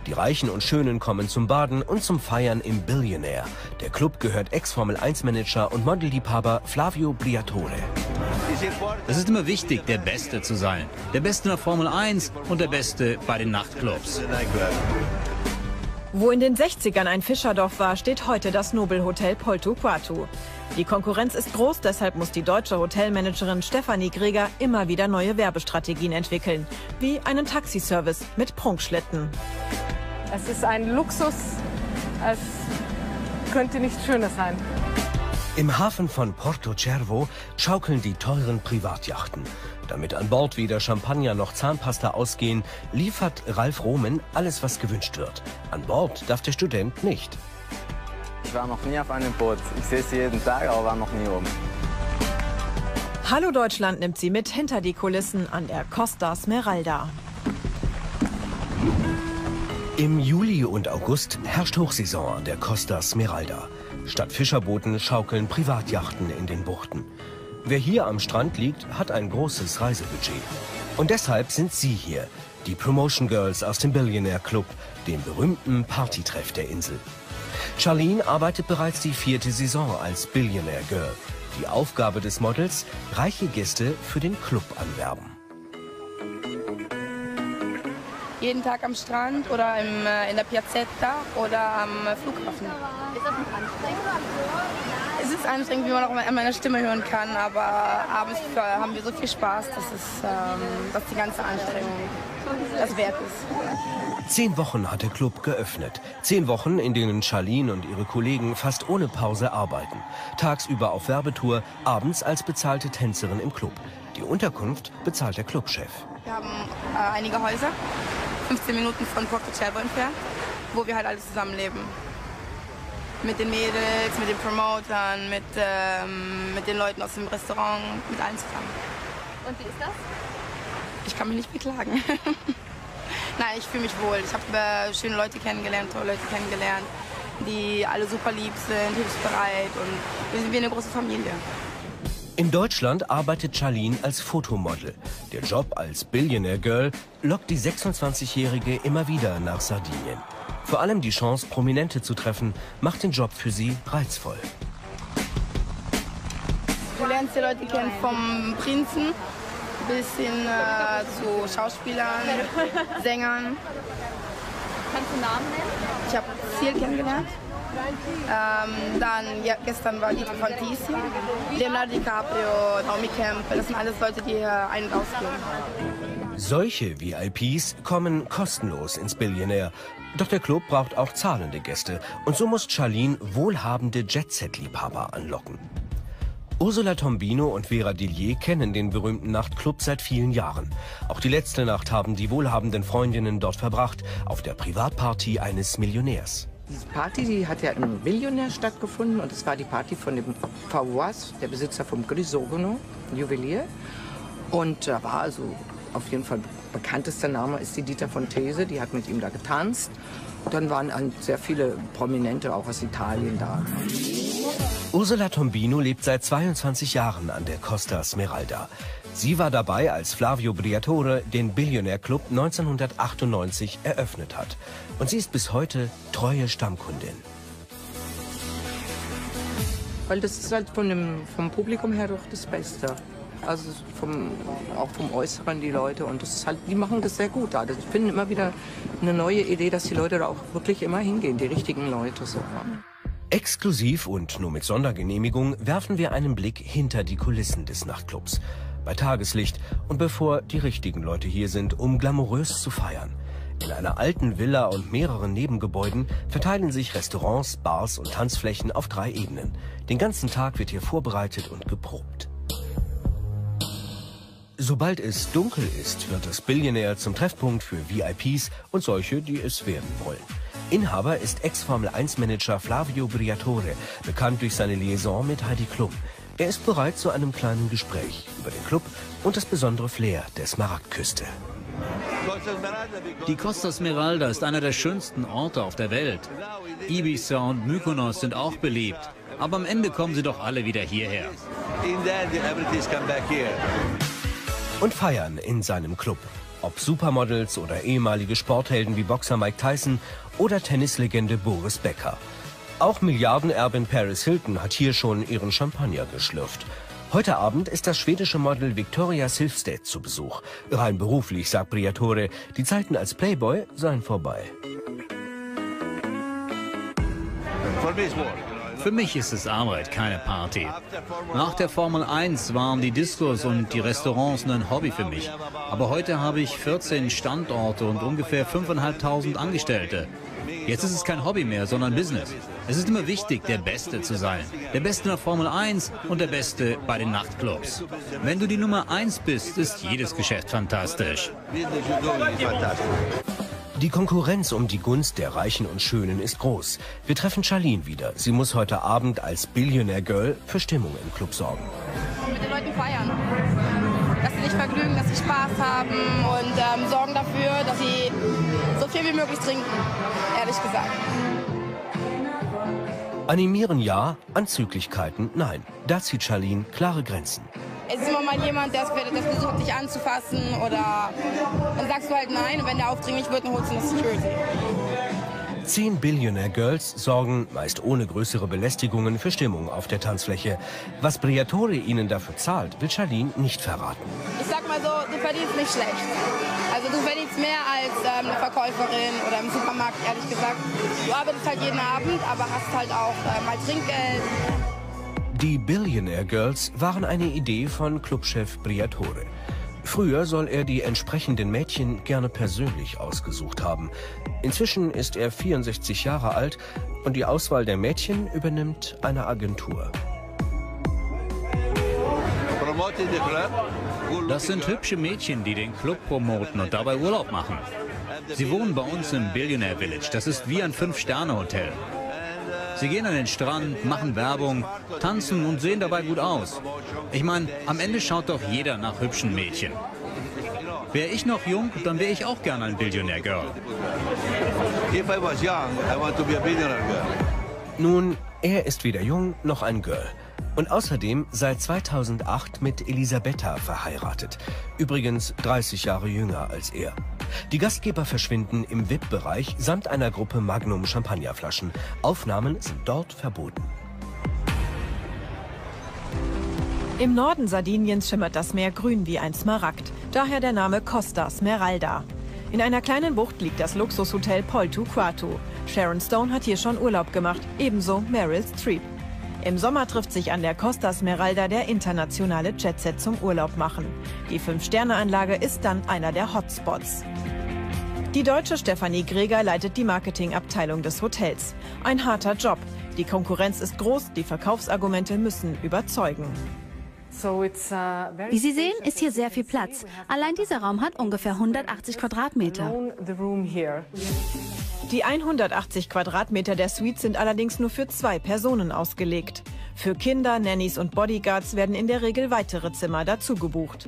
Die Reichen und Schönen kommen zum Baden und zum Feiern im Billionaire. Der Club gehört Ex-Formel-1-Manager und Modelliebhaber Flavio Briatore. Es ist immer wichtig, der Beste zu sein. Der Beste in der Formel 1 und der Beste bei den Nachtclubs. Wo in den 60ern ein Fischerdorf war, steht heute das Nobelhotel Porto Quartu. Die Konkurrenz ist groß, deshalb muss die deutsche Hotelmanagerin Stefanie Greger immer wieder neue Werbestrategien entwickeln. Wie einen Taxiservice mit Prunkschlitten. Es ist ein Luxus, es könnte nichts Schönes sein. Im Hafen von Porto Cervo schaukeln die teuren Privatjachten. Damit an Bord weder Champagner noch Zahnpasta ausgehen, liefert Ralf Rohmen alles, was gewünscht wird. An Bord darf der Student nicht. Ich war noch nie auf einem Boot. Ich sehe sie jeden Tag, aber war noch nie oben. Hallo Deutschland nimmt sie mit hinter die Kulissen an der Costa Smeralda. Im Juli und August herrscht Hochsaison an der Costa Smeralda. Statt Fischerbooten schaukeln Privatjachten in den Buchten. Wer hier am Strand liegt, hat ein großes Reisebudget. Und deshalb sind sie hier, die Promotion Girls aus dem Billionaire Club, dem berühmten Partytreff der Insel. Charlene arbeitet bereits die 4. Saison als Billionaire Girl. Die Aufgabe des Models: reiche Gäste für den Club anwerben. Jeden Tag am Strand oder in der Piazzetta oder am Flughafen. Ist das nicht anstrengend? Es ist anstrengend, wie man auch an meiner Stimme hören kann, aber abends haben wir so viel Spaß, dass die ganze Anstrengung das wert ist. 10 Wochen hat der Club geöffnet. 10 Wochen, in denen Charlene und ihre Kollegen fast ohne Pause arbeiten. Tagsüber auf Werbetour, abends als bezahlte Tänzerin im Club. Die Unterkunft bezahlt der Clubchef. Wir haben einige Häuser, 15 Minuten von Porto Cervo entfernt, wo wir halt alle zusammenleben. Mit den Mädels, mit den Promotern, mit den Leuten aus dem Restaurant, mit allen zusammen. Und wie ist das? Ich kann mich nicht beklagen. Nein, ich fühle mich wohl. Ich habe schöne Leute kennengelernt, tolle Leute kennengelernt, die alle super lieb sind, hilfsbereit und wir sind wie eine große Familie. In Deutschland arbeitet Charlene als Fotomodel. Der Job als Billionaire Girl lockt die 26-Jährige immer wieder nach Sardinien. Vor allem die Chance, Prominente zu treffen, macht den Job für sie reizvoll. Du lernst die Leute kennen, vom Prinzen bis hin zu Schauspielern, Sängern. Kannst du Namen nennen? Ich habe Ziel kennengelernt. Gestern war Dieter Fantisi, Leonardo DiCaprio, Naomi Campbell. Das sind alles Leute, die hier ein- und ausgehen. Solche VIPs kommen kostenlos ins Billionaire. Doch der Club braucht auch zahlende Gäste. Und so muss Charlene wohlhabende Jet-Set-Liebhaber anlocken. Ursula Tombino und Vera Dillier kennen den berühmten Nachtclub seit vielen Jahren. Auch die letzte Nacht haben die wohlhabenden Freundinnen dort verbracht, auf der Privatparty eines Millionärs. Diese Party, die hat ja im Billionaire stattgefunden und es war die Party von dem Fauas, der Besitzer vom Grisogono, Juwelier. Und da war also auf jeden Fall bekanntester Name ist die Dieter Fontese, die hat mit ihm da getanzt. Dann waren sehr viele Prominente auch aus Italien da. Ursula Tombino lebt seit 22 Jahren an der Costa Smeralda. Sie war dabei, als Flavio Briatore den Billionaire Club 1998 eröffnet hat. Und sie ist bis heute treue Stammkundin. Weil das ist halt vom Publikum her doch das Beste. Also auch vom Äußeren die Leute. Und das ist halt, die machen das sehr gut. Also ich finde immer wieder eine neue Idee, dass die Leute da auch wirklich immer hingehen, die richtigen Leute so. Exklusiv und nur mit Sondergenehmigung werfen wir einen Blick hinter die Kulissen des Nachtclubs. Bei Tageslicht und bevor die richtigen Leute hier sind, um glamourös zu feiern. In einer alten Villa und mehreren Nebengebäuden verteilen sich Restaurants, Bars und Tanzflächen auf 3 Ebenen. Den ganzen Tag wird hier vorbereitet und geprobt. Sobald es dunkel ist, wird das Billionaire zum Treffpunkt für VIPs und solche, die es werden wollen. Inhaber ist Ex-Formel-1-Manager Flavio Briatore, bekannt durch seine Liaison mit Heidi Klum. Er ist bereit zu einem kleinen Gespräch über den Club und das besondere Flair der Smaragdküste. Die Costa Smeralda ist einer der schönsten Orte auf der Welt. Ibiza und Mykonos sind auch beliebt. Aber am Ende kommen sie doch alle wieder hierher. Und feiern in seinem Club. Ob Supermodels oder ehemalige Sporthelden wie Boxer Mike Tyson oder Tennislegende Boris Becker. Auch Milliardenerbin Paris Hilton hat hier schon ihren Champagner geschlürft. Heute Abend ist das schwedische Model Victoria Silvstedt zu Besuch. Rein beruflich, sagt Briatore, die Zeiten als Playboy seien vorbei. Für mich ist es Arbeit, keine Party. Nach der Formel 1 waren die Diskos und die Restaurants ein Hobby für mich. Aber heute habe ich 14 Standorte und ungefähr 5.500 Angestellte. Jetzt ist es kein Hobby mehr, sondern Business. Es ist immer wichtig, der Beste zu sein. Der Beste in der Formel 1 und der Beste bei den Nachtclubs. Wenn du die Nummer 1 bist, ist jedes Geschäft fantastisch. Die Konkurrenz um die Gunst der Reichen und Schönen ist groß. Wir treffen Charlene wieder. Sie muss heute Abend als Billionaire Girl für Stimmung im Club sorgen. Mit den Leuten feiern. Dass sie sich vergnügen, dass sie Spaß haben und sorgen dafür, dass sie so viel wie möglich trinken, ehrlich gesagt. Animieren ja, Anzüglichkeiten nein. Da zieht Charlene klare Grenzen. Es ist immer mal jemand, der versucht, dich anzufassen oder dann sagst du halt nein und wenn der aufdringlich wird, dann holst du eine Security. 10 Billionaire Girls sorgen, meist ohne größere Belästigungen, für Stimmung auf der Tanzfläche. Was Briatore ihnen dafür zahlt, will Charlene nicht verraten. Ich sag mal so, du verdienst nicht schlecht. Also du verdienst mehr als eine Verkäuferin oder im Supermarkt, ehrlich gesagt. Du arbeitest halt jeden Abend, aber hast halt auch mal Trinkgeld. Die Billionaire Girls waren eine Idee von Clubchef Briatore. Früher soll er die entsprechenden Mädchen gerne persönlich ausgesucht haben. Inzwischen ist er 64 Jahre alt und die Auswahl der Mädchen übernimmt eine Agentur. Das sind hübsche Mädchen, die den Club promoten und dabei Urlaub machen. Sie wohnen bei uns im Billionaire Village. Das ist wie ein 5-Sterne-Hotel. Sie gehen an den Strand, machen Werbung, tanzen und sehen dabei gut aus. Ich meine, am Ende schaut doch jeder nach hübschen Mädchen. Wäre ich noch jung, dann wäre ich auch gerne ein Billionaire Girl. Nun, er ist weder jung noch ein Girl. Und außerdem seit 2008 mit Elisabetta verheiratet. Übrigens 30 Jahre jünger als er. Die Gastgeber verschwinden im VIP-Bereich samt einer Gruppe Magnum Champagnerflaschen. Aufnahmen sind dort verboten. Im Norden Sardiniens schimmert das Meer grün wie ein Smaragd. Daher der Name Costa Smeralda. In einer kleinen Bucht liegt das Luxushotel Porto Quarto. Sharon Stone hat hier schon Urlaub gemacht, ebenso Meryl Streep. Im Sommer trifft sich an der Costa Smeralda der internationale Jetset zum Urlaub machen. Die 5-Sterne-Anlage ist dann einer der Hotspots. Die Deutsche Stefanie Greger leitet die Marketingabteilung des Hotels. Ein harter Job. Die Konkurrenz ist groß, die Verkaufsargumente müssen überzeugen. Wie Sie sehen, ist hier sehr viel Platz. Allein dieser Raum hat ungefähr 180 Quadratmeter. Die 180 Quadratmeter der Suite sind allerdings nur für 2 Personen ausgelegt. Für Kinder, Nannies und Bodyguards werden in der Regel weitere Zimmer dazu gebucht.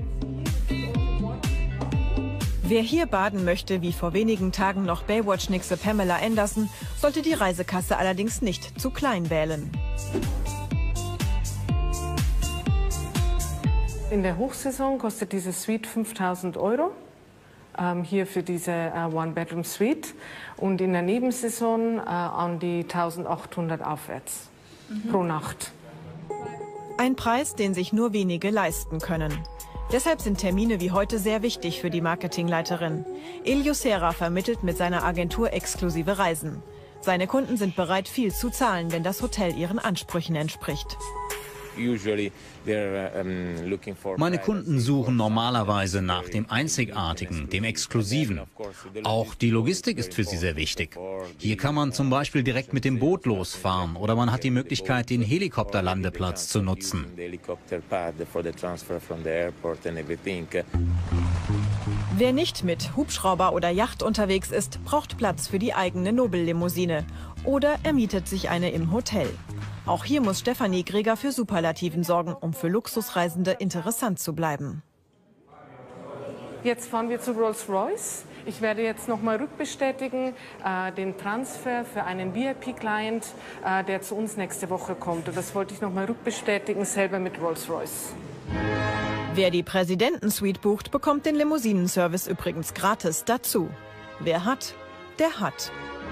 Wer hier baden möchte, wie vor wenigen Tagen noch Baywatch-Nixe Pamela Anderson, sollte die Reisekasse allerdings nicht zu klein wählen. In der Hochsaison kostet diese Suite 5.000 €. Hier für diese One-Bedroom-Suite und in der Nebensaison an die 1.800 aufwärts pro Nacht. Ein Preis, den sich nur wenige leisten können. Deshalb sind Termine wie heute sehr wichtig für die Marketingleiterin. Elio Serra vermittelt mit seiner Agentur exklusive Reisen. Seine Kunden sind bereit, viel zu zahlen, wenn das Hotel ihren Ansprüchen entspricht. Meine Kunden suchen normalerweise nach dem Einzigartigen, dem Exklusiven. Auch die Logistik ist für sie sehr wichtig. Hier kann man zum Beispiel direkt mit dem Boot losfahren oder man hat die Möglichkeit, den Helikopterlandeplatz zu nutzen. Wer nicht mit Hubschrauber oder Yacht unterwegs ist, braucht Platz für die eigene Nobellimousine oder er mietet sich eine im Hotel. Auch hier muss Stefanie Greger für Superlativen sorgen, um für Luxusreisende interessant zu bleiben. Jetzt fahren wir zu Rolls-Royce. Ich werde jetzt nochmal rückbestätigen den Transfer für einen VIP-Client, der zu uns nächste Woche kommt. Und das wollte ich nochmal rückbestätigen, selber mit Rolls-Royce. Wer die Präsidentensuite bucht, bekommt den Limousinenservice übrigens gratis dazu. Wer hat, der hat.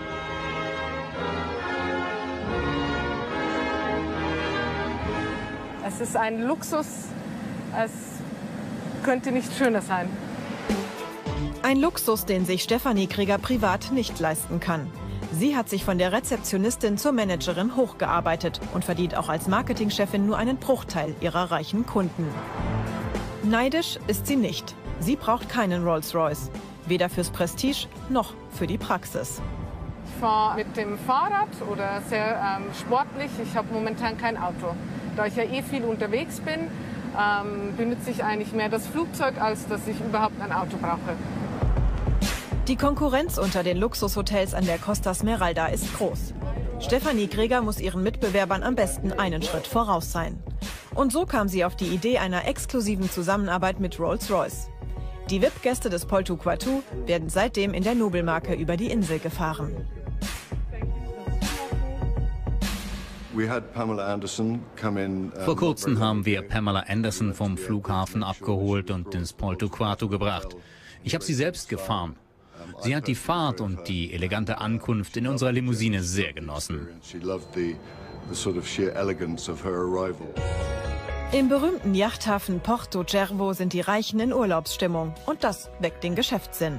Es ist ein Luxus, es könnte nicht schöner sein. Ein Luxus, den sich Stefanie Krieger privat nicht leisten kann. Sie hat sich von der Rezeptionistin zur Managerin hochgearbeitet und verdient auch als Marketingchefin nur einen Bruchteil ihrer reichen Kunden. Neidisch ist sie nicht. Sie braucht keinen Rolls-Royce. Weder fürs Prestige noch für die Praxis. Ich fahre mit dem Fahrrad oder sehr sportlich. Ich habe momentan kein Auto. Da ich ja viel unterwegs bin, benutze ich eigentlich mehr das Flugzeug, als dass ich überhaupt ein Auto brauche. Die Konkurrenz unter den Luxushotels an der Costa Smeralda ist groß. Stefanie Krieger muss ihren Mitbewerbern am besten einen Schritt voraus sein. Und so kam sie auf die Idee einer exklusiven Zusammenarbeit mit Rolls-Royce. Die VIP-Gäste des Polto Quartu werden seitdem in der Nobelmarke über die Insel gefahren. Vor kurzem haben wir Pamela Anderson vom Flughafen abgeholt und ins Polto Quartu gebracht. Ich habe sie selbst gefahren. Sie hat die Fahrt und die elegante Ankunft in unserer Limousine sehr genossen. Im berühmten Yachthafen Porto Cervo sind die Reichen in Urlaubsstimmung und das weckt den Geschäftssinn.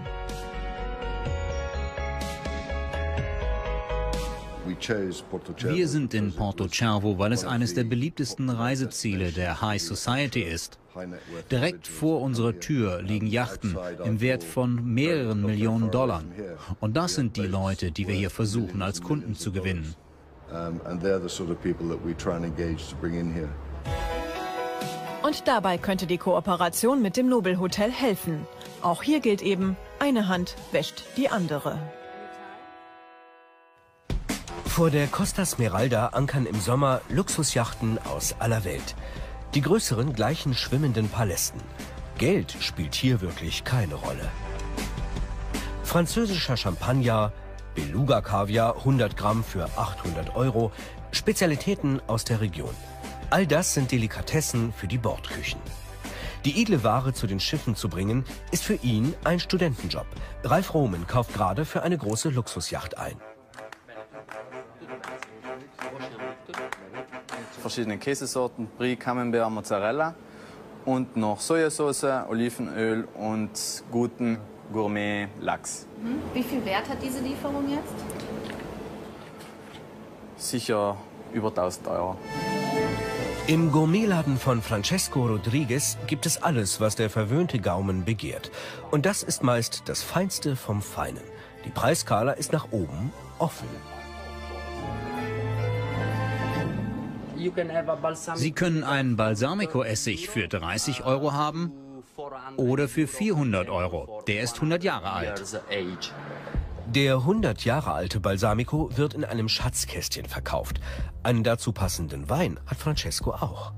Wir sind in Porto Cervo, weil es eines der beliebtesten Reiseziele der High Society ist. Direkt vor unserer Tür liegen Yachten im Wert von mehreren Millionen $. Und das sind die Leute, die wir hier versuchen, als Kunden zu gewinnen. Und dabei könnte die Kooperation mit dem Nobelhotel helfen. Auch hier gilt eben, eine Hand wäscht die andere. Vor der Costa Smeralda ankern im Sommer Luxusjachten aus aller Welt. Die größeren gleichen schwimmenden Palästen. Geld spielt hier wirklich keine Rolle. Französischer Champagner, Beluga-Kaviar 100 Gramm für 800 €, Spezialitäten aus der Region. All das sind Delikatessen für die Bordküchen. Die edle Ware zu den Schiffen zu bringen, ist für ihn ein Studentenjob. Ralf Roman kauft gerade für eine große Luxusjacht ein. Verschiedene Käsesorten, Brie, Camembert, Mozzarella und noch Sojasauce, Olivenöl und guten Gourmet-Lachs. Wie viel Wert hat diese Lieferung jetzt? Sicher über 1000 €. Im Gourmetladen von Francesco Rodriguez gibt es alles, was der verwöhnte Gaumen begehrt. Und das ist meist das Feinste vom Feinen. Die Preiskala ist nach oben offen. Sie können einen Balsamico-Essig für 30 € haben oder für 400 €. Der ist 100 Jahre alt. Der 100 Jahre alte Balsamico wird in einem Schatzkästchen verkauft. Einen dazu passenden Wein hat Francesco auch.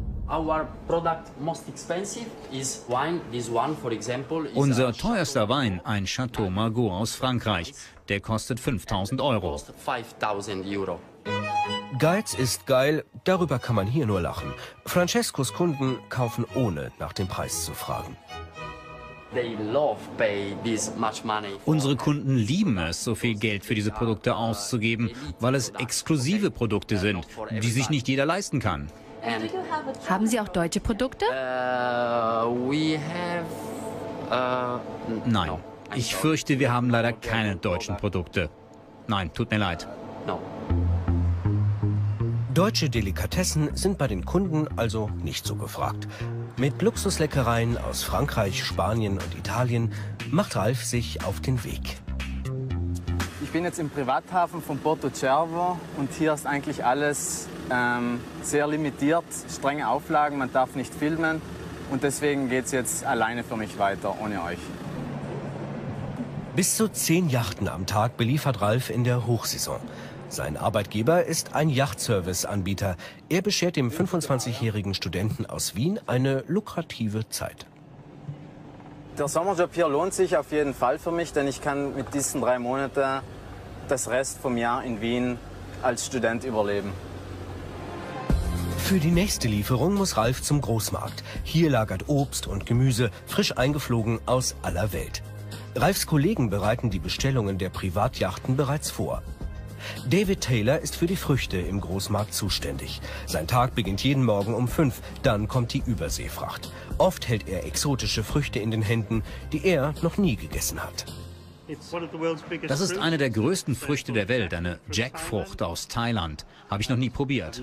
Unser teuerster Wein, ein Chateau Margaux aus Frankreich. Der kostet 5000 €. Geiz ist geil, darüber kann man hier nur lachen. Francescos Kunden kaufen ohne nach dem Preis zu fragen. Unsere Kunden lieben es, so viel Geld für diese Produkte auszugeben, weil es exklusive Produkte sind, die sich nicht jeder leisten kann. Haben Sie auch deutsche Produkte? Nein, ich fürchte, wir haben leider keine deutschen Produkte. Nein, tut mir leid. Deutsche Delikatessen sind bei den Kunden also nicht so gefragt. Mit Luxusleckereien aus Frankreich, Spanien und Italien macht Ralf sich auf den Weg. Ich bin jetzt im Privathafen von Porto Cervo und hier ist eigentlich alles sehr limitiert, strenge Auflagen, man darf nicht filmen und deswegen geht es jetzt alleine für mich weiter, ohne euch. Bis zu 10 Yachten am Tag beliefert Ralf in der Hochsaison. Sein Arbeitgeber ist ein Yachtservice-Anbieter. Er beschert dem 25-jährigen Studenten aus Wien eine lukrative Zeit. Der Sommerjob hier lohnt sich auf jeden Fall für mich, denn ich kann mit diesen 3 Monaten das Rest vom Jahr in Wien als Student überleben. Für die nächste Lieferung muss Ralf zum Großmarkt. Hier lagert Obst und Gemüse, frisch eingeflogen aus aller Welt. Ralfs Kollegen bereiten die Bestellungen der Privatjachten bereits vor. David Taylor ist für die Früchte im Großmarkt zuständig. Sein Tag beginnt jeden Morgen um 5, dann kommt die Überseefracht. Oft hält er exotische Früchte in den Händen, die er noch nie gegessen hat. Das ist eine der größten Früchte der Welt, eine Jackfrucht aus Thailand. Habe ich noch nie probiert.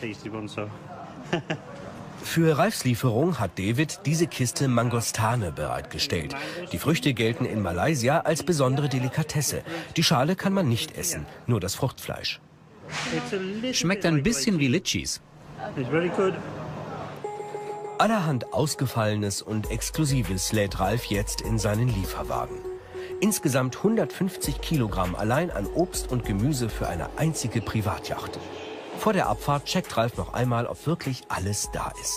Für Ralfs Lieferung hat David diese Kiste Mangostane bereitgestellt. Die Früchte gelten in Malaysia als besondere Delikatesse. Die Schale kann man nicht essen, nur das Fruchtfleisch. Schmeckt ein bisschen wie Litchis. Allerhand Ausgefallenes und Exklusives lädt Ralf jetzt in seinen Lieferwagen. Insgesamt 150 Kilogramm allein an Obst und Gemüse für eine einzige Privatjacht. Vor der Abfahrt checkt Ralf noch einmal, ob wirklich alles da ist.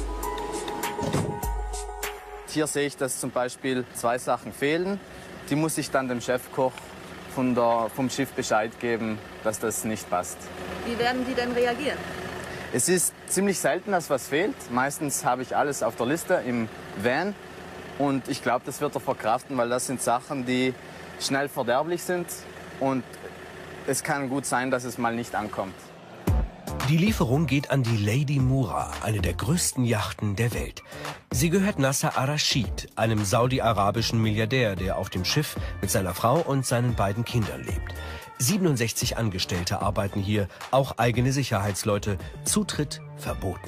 Hier sehe ich, dass zum Beispiel 2 Sachen fehlen. Die muss ich dann dem Chefkoch vom Schiff Bescheid geben, dass das nicht passt. Wie werden die denn reagieren? Es ist ziemlich selten, dass was fehlt. Meistens habe ich alles auf der Liste im Van. Und ich glaube, das wird er verkraften, weil das sind Sachen, die schnell verderblich sind. Und es kann gut sein, dass es mal nicht ankommt. Die Lieferung geht an die Lady Mura, eine der größten Yachten der Welt. Sie gehört Nasser Ar-Rashid, einem saudi-arabischen Milliardär, der auf dem Schiff mit seiner Frau und seinen beiden Kindern lebt. 67 Angestellte arbeiten hier, auch eigene Sicherheitsleute. Zutritt verboten.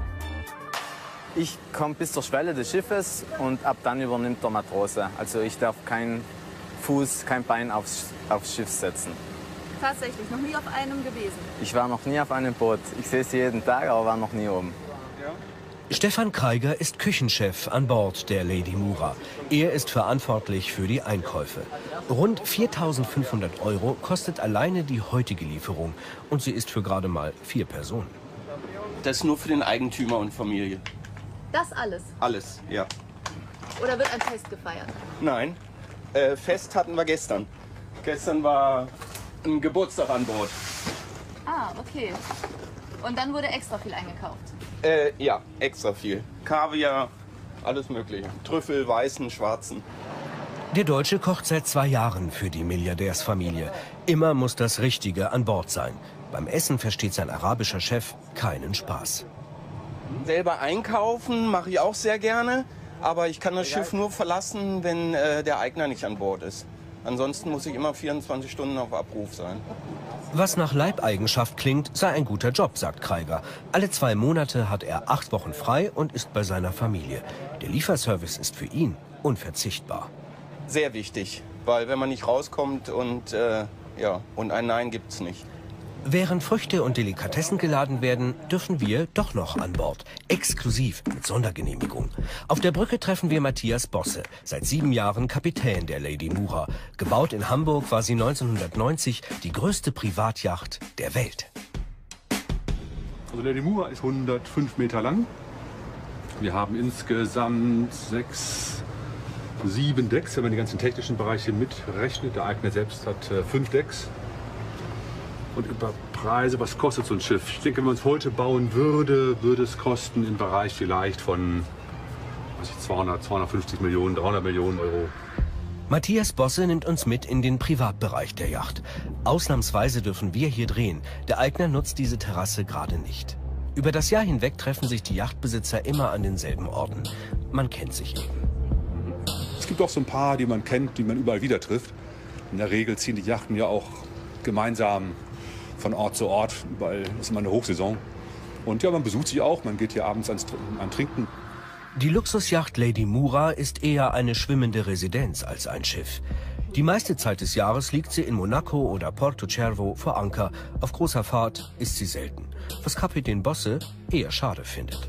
Ich komme bis zur Schwelle des Schiffes und ab dann übernimmt der Matrose. Also ich darf keinen Fuß, kein Bein aufs Schiff setzen. Tatsächlich, noch nie auf einem gewesen? Ich war noch nie auf einem Boot. Ich sehe es jeden Tag, aber war noch nie oben. Stefan Kreiger ist Küchenchef an Bord der Lady Mura. Er ist verantwortlich für die Einkäufe. Rund 4.500 € kostet alleine die heutige Lieferung. Und sie ist für gerade mal 4 Personen. Das ist nur für den Eigentümer und Familie. Das alles? Alles, ja. Oder wird ein Fest gefeiert? Nein, Fest hatten wir gestern. Gestern war ein Geburtstag an Bord. Ah, okay. Und dann wurde extra viel eingekauft? Ja, extra viel. Kaviar, alles mögliche. Trüffel, weißen, schwarzen. Der Deutsche kocht seit 2 Jahren für die Milliardärsfamilie. Immer muss das Richtige an Bord sein. Beim Essen versteht sein arabischer Chef keinen Spaß. Selber einkaufen mache ich auch sehr gerne. Aber ich kann das Schiff nur verlassen, wenn der Eigner nicht an Bord ist. Ansonsten muss ich immer 24 Stunden auf Abruf sein. Was nach Leibeigenschaft klingt, sei ein guter Job, sagt Kreiger. Alle 2 Monate hat er 8 Wochen frei und ist bei seiner Familie. Der Lieferservice ist für ihn unverzichtbar. Sehr wichtig, weil wenn man nicht rauskommt und ein Nein gibt's nicht. Während Früchte und Delikatessen geladen werden, dürfen wir doch noch an Bord. Exklusiv, mit Sondergenehmigung. Auf der Brücke treffen wir Matthias Bosse, seit 7 Jahren Kapitän der Lady Mura. Gebaut in Hamburg war sie 1990 die größte Privatjacht der Welt. Also Lady Mura ist 105 Meter lang. Wir haben insgesamt 7 Decks, wenn man die ganzen technischen Bereiche mitrechnet. Der Eigner selbst hat 5 Decks. Und über Preise, was kostet so ein Schiff? Ich denke, wenn man es heute bauen würde, würde es kosten im Bereich vielleicht von 200, 250 Millionen, 300 Millionen Euro. Matthias Bosse nimmt uns mit in den Privatbereich der Yacht. Ausnahmsweise dürfen wir hier drehen. Der Eigner nutzt diese Terrasse gerade nicht. Über das Jahr hinweg treffen sich die Yachtbesitzer immer an denselben Orten. Man kennt sich eben. Es gibt auch so ein paar, die man kennt, die man überall wieder trifft. In der Regel ziehen die Yachten ja auch gemeinsam von Ort zu Ort, weil es ist immer eine Hochsaison. Und ja, man besucht sich auch, man geht hier abends an Trinken. Die Luxusjacht Lady Mura ist eher eine schwimmende Residenz als ein Schiff. Die meiste Zeit des Jahres liegt sie in Monaco oder Porto Cervo vor Anker. Auf großer Fahrt ist sie selten, was Kapitän Bosse eher schade findet.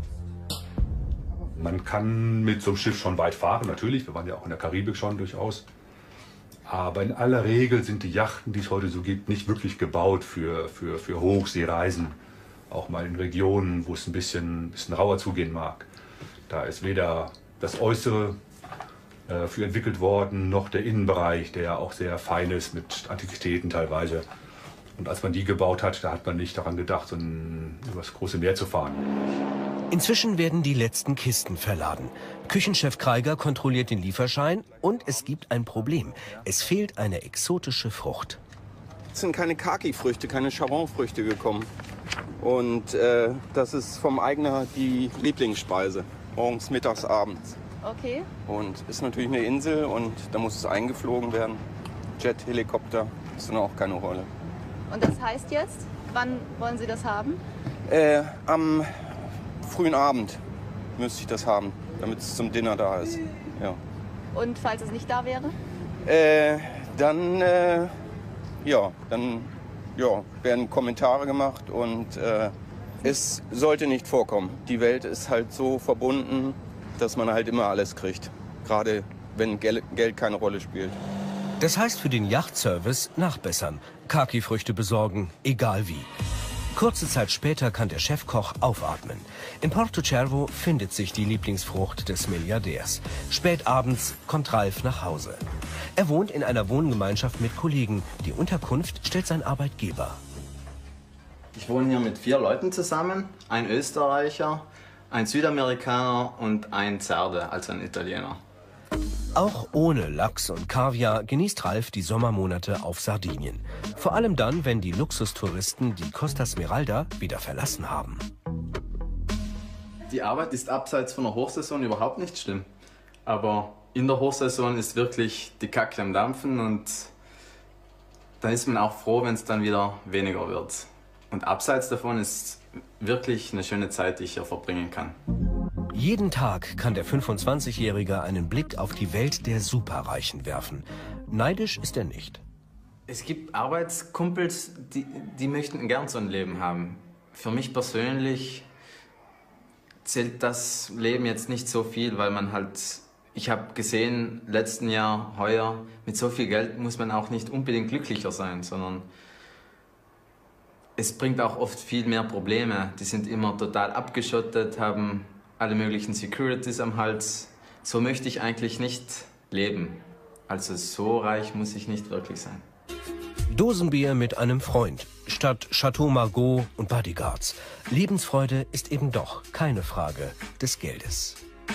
Man kann mit so einem Schiff schon weit fahren, natürlich. Wir waren ja auch in der Karibik schon durchaus. Aber in aller Regel sind die Yachten, die es heute so gibt, nicht wirklich gebaut für Hochseereisen. Auch mal in Regionen, wo es ein bisschen rauer zugehen mag. Da ist weder das Äußere für entwickelt worden, noch der Innenbereich, der ja auch sehr fein ist mit Antiquitäten teilweise. Und als man die gebaut hat, da hat man nicht daran gedacht, über das große Meer zu fahren. Inzwischen werden die letzten Kisten verladen. Küchenchef Kraiger kontrolliert den Lieferschein und es gibt ein Problem. Es fehlt eine exotische Frucht. Es sind keine Kaki-Früchte, keine Charon-Früchte gekommen. Und das ist vom Eigner die Lieblingsspeise. Morgens, mittags, abends. Okay. Und ist natürlich eine Insel und da muss es eingeflogen werden. Jet, Helikopter, ist dann auch keine Rolle. Und das heißt jetzt, wann wollen Sie das haben? Am frühen Abend müsste ich das haben, damit es zum Dinner da ist. Ja. Und falls es nicht da wäre? Dann werden Kommentare gemacht und es sollte nicht vorkommen. Die Welt ist halt so verbunden, dass man halt immer alles kriegt. Gerade wenn Geld keine Rolle spielt. Das heißt für den Yachtservice nachbessern, Kaki-Früchte besorgen, egal wie. Kurze Zeit später kann der Chefkoch aufatmen. In Porto Cervo findet sich die Lieblingsfrucht des Milliardärs. Spät abends kommt Ralf nach Hause. Er wohnt in einer Wohngemeinschaft mit Kollegen. Die Unterkunft stellt sein Arbeitgeber. Ich wohne hier mit 4 Leuten zusammen. Ein Österreicher, ein Südamerikaner und ein Serde, also ein Italiener. Auch ohne Lachs und Kaviar genießt Ralf die Sommermonate auf Sardinien. Vor allem dann, wenn die Luxustouristen die Costa Smeralda wieder verlassen haben. Die Arbeit ist abseits von der Hochsaison überhaupt nicht schlimm. Aber in der Hochsaison ist wirklich die Kacke am Dampfen und da ist man auch froh, wenn es dann wieder weniger wird. Und abseits davon ist wirklich eine schöne Zeit, die ich hier verbringen kann. Jeden Tag kann der 25-Jährige einen Blick auf die Welt der Superreichen werfen. Neidisch ist er nicht. Es gibt Arbeitskumpels, die möchten gern so ein Leben haben. Für mich persönlich zählt das Leben jetzt nicht so viel, weil man halt... Ich habe gesehen, letzten Jahr, heuer, mit so viel Geld muss man auch nicht unbedingt glücklicher sein, sondern es bringt auch oft viel mehr Probleme. Die sind immer total abgeschottet, haben alle möglichen Securities am Hals. So möchte ich eigentlich nicht leben. Also so reich muss ich nicht wirklich sein. Dosenbier mit einem Freund statt Chateau Margaux und Bodyguards. Lebensfreude ist eben doch keine Frage des Geldes.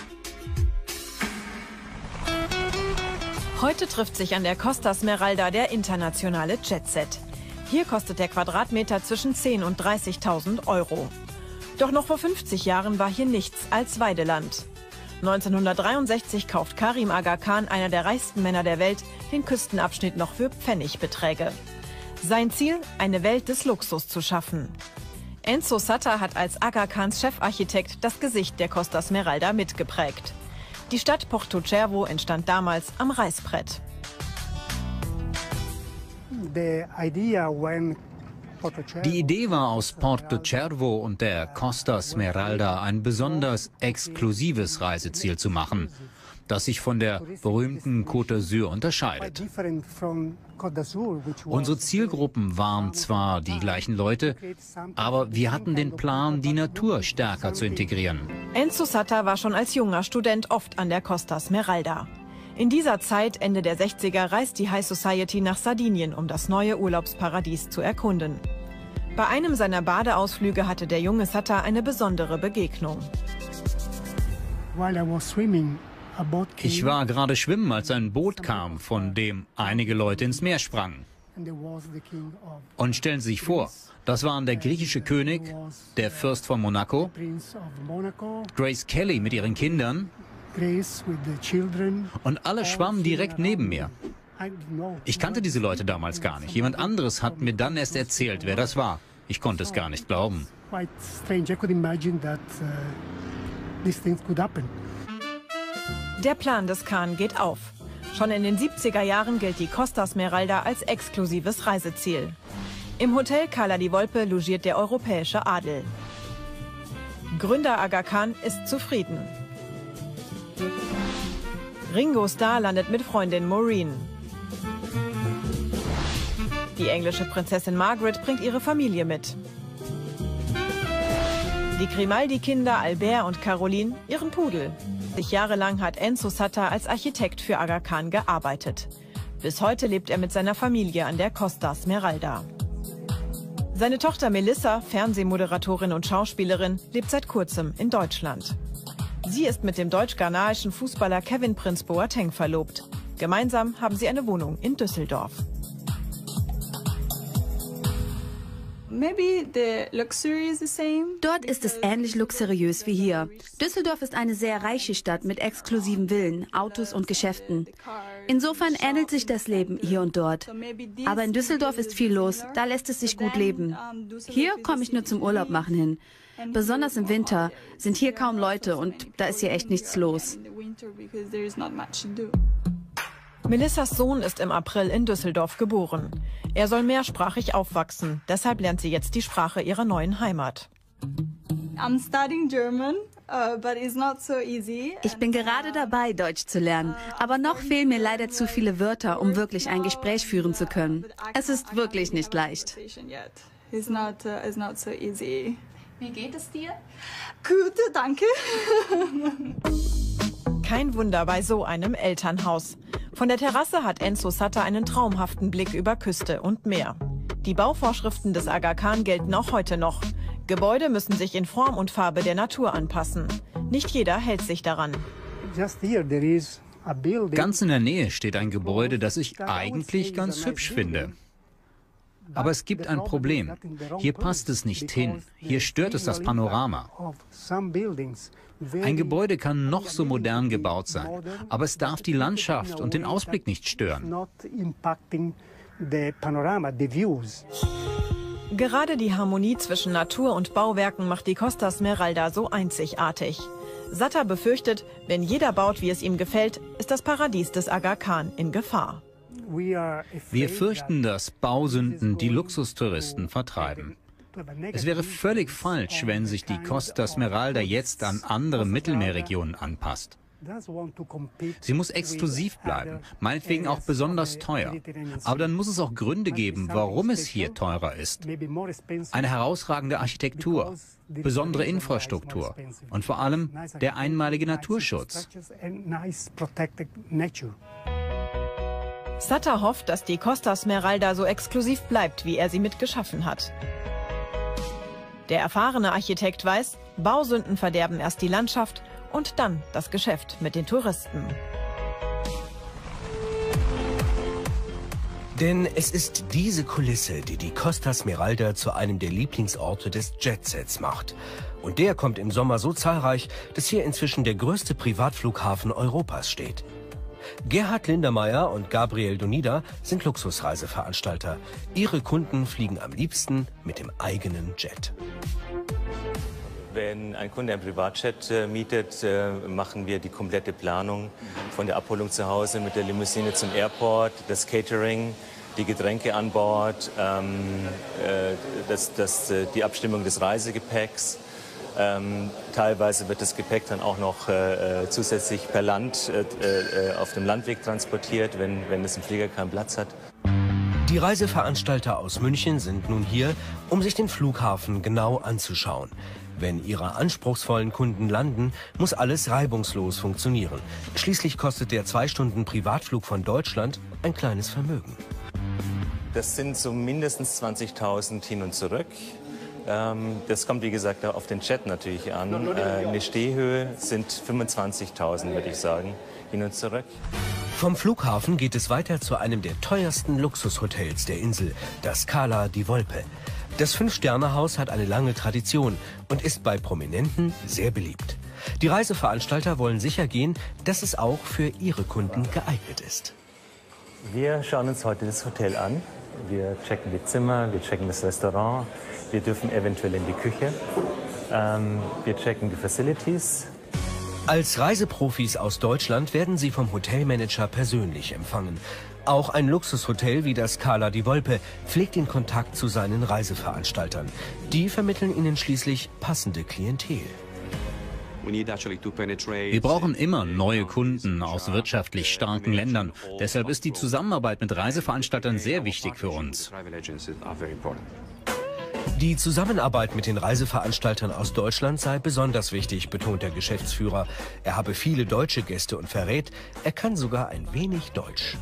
Heute trifft sich an der Costa Smeralda der internationale Jetset. Hier kostet der Quadratmeter zwischen 10.000 und 30.000 Euro. Doch noch vor 50 Jahren war hier nichts als Weideland. 1963 kauft Karim Aga Khan, einer der reichsten Männer der Welt, den Küstenabschnitt noch für Pfennigbeträge. Sein Ziel, eine Welt des Luxus zu schaffen. Enzo Satta hat als Aga Khans Chefarchitekt das Gesicht der Costa Smeralda mitgeprägt. Die Stadt Porto Cervo entstand damals am Reißbrett. Die Idee war, aus Porto Cervo und der Costa Smeralda ein besonders exklusives Reiseziel zu machen, das sich von der berühmten Côte d'Azur unterscheidet. Unsere Zielgruppen waren zwar die gleichen Leute, aber wir hatten den Plan, die Natur stärker zu integrieren. Enzo Satta war schon als junger Student oft an der Costa Smeralda. In dieser Zeit, Ende der 60er, reist die High Society nach Sardinien, um das neue Urlaubsparadies zu erkunden. Bei einem seiner Badeausflüge hatte der junge Satta eine besondere Begegnung. Ich war gerade schwimmen, als ein Boot kam, von dem einige Leute ins Meer sprangen. Und stellen Sie sich vor, das waren der griechische König, der Fürst von Monaco, Grace Kelly mit ihren Kindern und alle schwammen direkt neben mir. Ich kannte diese Leute damals gar nicht. Jemand anderes hat mir dann erst erzählt, wer das war. Ich konnte es gar nicht glauben. Der Plan des Khan geht auf. Schon in den 70er Jahren gilt die Costa Smeralda als exklusives Reiseziel. Im Hotel Cala di Volpe logiert der europäische Adel. Gründer Aga Khan ist zufrieden. Ringo Starr landet mit Freundin Maureen. Die englische Prinzessin Margaret bringt ihre Familie mit. Die Grimaldi-Kinder Albert und Caroline ihren Pudel. 60 Jahre lang hat Enzo Satta als Architekt für Aga Khan gearbeitet. Bis heute lebt er mit seiner Familie an der Costa Smeralda. Seine Tochter Melissa, Fernsehmoderatorin und Schauspielerin, lebt seit kurzem in Deutschland. Sie ist mit dem deutsch-ghanaischen Fußballer Kevin Prince Boateng verlobt. Gemeinsam haben sie eine Wohnung in Düsseldorf. Dort ist es ähnlich luxuriös wie hier. Düsseldorf ist eine sehr reiche Stadt mit exklusiven Villen, Autos und Geschäften. Insofern ähnelt sich das Leben hier und dort. Aber in Düsseldorf ist viel los, da lässt es sich gut leben. Hier komme ich nur zum Urlaub machen hin. Besonders im Winter sind hier kaum Leute und da ist hier echt nichts los. Melissas Sohn ist im April in Düsseldorf geboren. Er soll mehrsprachig aufwachsen, deshalb lernt sie jetzt die Sprache ihrer neuen Heimat. Ich bin gerade dabei, Deutsch zu lernen, aber noch fehlen mir leider zu viele Wörter, um wirklich ein Gespräch führen zu können. Es ist wirklich nicht leicht. Wie geht es dir? Gut, danke. Kein Wunder bei so einem Elternhaus. Von der Terrasse hat Enzo Satter einen traumhaften Blick über Küste und Meer. Die Bauvorschriften des Aga Khan gelten auch heute noch. Gebäude müssen sich in Form und Farbe der Natur anpassen. Nicht jeder hält sich daran. Ganz in der Nähe steht ein Gebäude, das ich eigentlich ganz hübsch finde. Aber es gibt ein Problem. Hier passt es nicht hin. Hier stört es das Panorama. Ein Gebäude kann noch so modern gebaut sein, aber es darf die Landschaft und den Ausblick nicht stören. Gerade die Harmonie zwischen Natur und Bauwerken macht die Costa Smeralda so einzigartig. Satter befürchtet, wenn jeder baut, wie es ihm gefällt, ist das Paradies des Aga Khan in Gefahr. Wir fürchten, dass Bausünden die Luxustouristen vertreiben. Es wäre völlig falsch, wenn sich die Costa Smeralda jetzt an andere Mittelmeerregionen anpasst. Sie muss exklusiv bleiben, meinetwegen auch besonders teuer. Aber dann muss es auch Gründe geben, warum es hier teurer ist. Eine herausragende Architektur, besondere Infrastruktur und vor allem der einmalige Naturschutz. Satter hofft, dass die Costa Smeralda so exklusiv bleibt, wie er sie mitgeschaffen hat. Der erfahrene Architekt weiß, Bausünden verderben erst die Landschaft und dann das Geschäft mit den Touristen. Denn es ist diese Kulisse, die die Costa Smeralda zu einem der Lieblingsorte des Jetsets macht. Und der kommt im Sommer so zahlreich, dass hier inzwischen der größte Privatflughafen Europas steht. Gerhard Lindermeier und Gabriel Donida sind Luxusreiseveranstalter. Ihre Kunden fliegen am liebsten mit dem eigenen Jet. Wenn ein Kunde ein Privatjet mietet, machen wir die komplette Planung von der Abholung zu Hause mit der Limousine zum Airport, das Catering, die Getränke an Bord, die Abstimmung des Reisegepäcks. Teilweise wird das Gepäck dann auch noch zusätzlich per Land auf dem Landweg transportiert, wenn es im Flieger keinen Platz hat. Die Reiseveranstalter aus München sind nun hier, um sich den Flughafen genau anzuschauen. Wenn ihre anspruchsvollen Kunden landen, muss alles reibungslos funktionieren. Schließlich kostet der 2-Stunden-Privatflug von Deutschland ein kleines Vermögen. Das sind so mindestens 20.000 hin und zurück. Das kommt, wie gesagt, auf den Jet natürlich an. Eine Stehhöhe sind 25.000, würde ich sagen, hin und zurück. Vom Flughafen geht es weiter zu einem der teuersten Luxushotels der Insel, das Cala di Volpe. Das 5-Sterne-Haus hat eine lange Tradition und ist bei Prominenten sehr beliebt. Die Reiseveranstalter wollen sicher gehen, dass es auch für ihre Kunden geeignet ist. Wir schauen uns heute das Hotel an. Wir checken die Zimmer, wir checken das Restaurant, wir dürfen eventuell in die Küche, wir checken die Facilities. Als Reiseprofis aus Deutschland werden sie vom Hotelmanager persönlich empfangen. Auch ein Luxushotel wie das Cala di Volpe pflegt den Kontakt zu seinen Reiseveranstaltern. Die vermitteln ihnen schließlich passende Klientel. Wir brauchen immer neue Kunden aus wirtschaftlich starken Ländern. Deshalb ist die Zusammenarbeit mit Reiseveranstaltern sehr wichtig für uns. Die Zusammenarbeit mit den Reiseveranstaltern aus Deutschland sei besonders wichtig, betont der Geschäftsführer. Er habe viele deutsche Gäste und verrät, er kann sogar ein wenig Deutsch.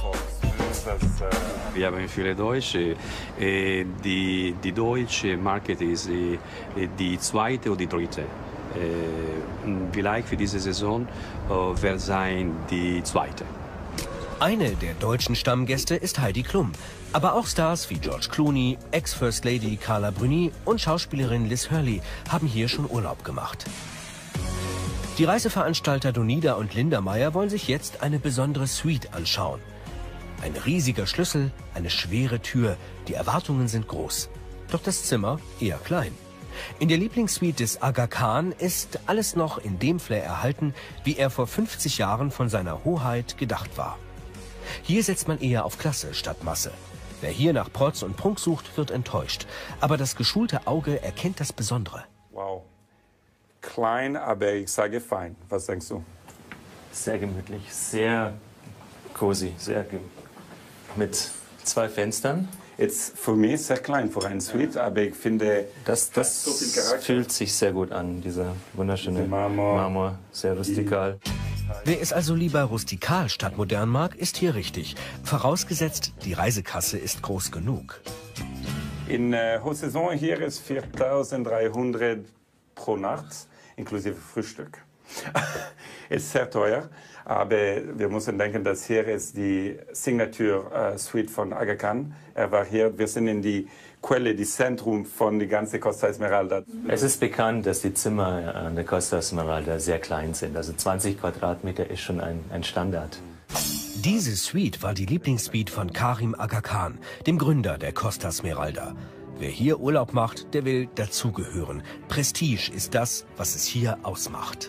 Wir haben viele Deutsche. Die deutsche Market ist die zweite oder die dritte. Vielleicht für diese Saison wird sein die zweite. Eine der deutschen Stammgäste ist Heidi Klum. Aber auch Stars wie George Clooney, Ex-First Lady Carla Bruni und Schauspielerin Liz Hurley haben hier schon Urlaub gemacht. Die Reiseveranstalter Donida und Linda Meyer wollen sich jetzt eine besondere Suite anschauen. Ein riesiger Schlüssel, eine schwere Tür, die Erwartungen sind groß. Doch das Zimmer eher klein. In der Lieblingssuite des Aga Khan ist alles noch in dem Flair erhalten, wie er vor 50 Jahren von seiner Hoheit gedacht war. Hier setzt man eher auf Klasse statt Masse. Wer hier nach Protz und Prunk sucht, wird enttäuscht. Aber das geschulte Auge erkennt das Besondere. Wow. Klein, aber ich sage fein. Was denkst du? Sehr gemütlich, sehr cozy, mit 2 Fenstern. Jetzt für mich sehr klein für eine Suite, aber ich finde, das so viel Charakter. Fühlt sich sehr gut an, dieser wunderschöne Marmor, sehr rustikal. Wer es also lieber rustikal statt modern mag, ist hier richtig. Vorausgesetzt, die Reisekasse ist groß genug. In Haute-Saison hier ist 4.300 pro Nacht, inklusive Frühstück. Ist sehr teuer, aber wir müssen denken, dass hier ist die Signature-Suite von Aga Khan. Er war hier, wir sind in die Quelle, die Zentrum von der ganzen Costa Smeralda. Es ist bekannt, dass die Zimmer an der Costa Smeralda sehr klein sind. Also 20 Quadratmeter ist schon ein Standard. Diese Suite war die Lieblingssuite von Karim Aga Khan, dem Gründer der Costa Smeralda. Wer hier Urlaub macht, der will dazugehören. Prestige ist das, was es hier ausmacht.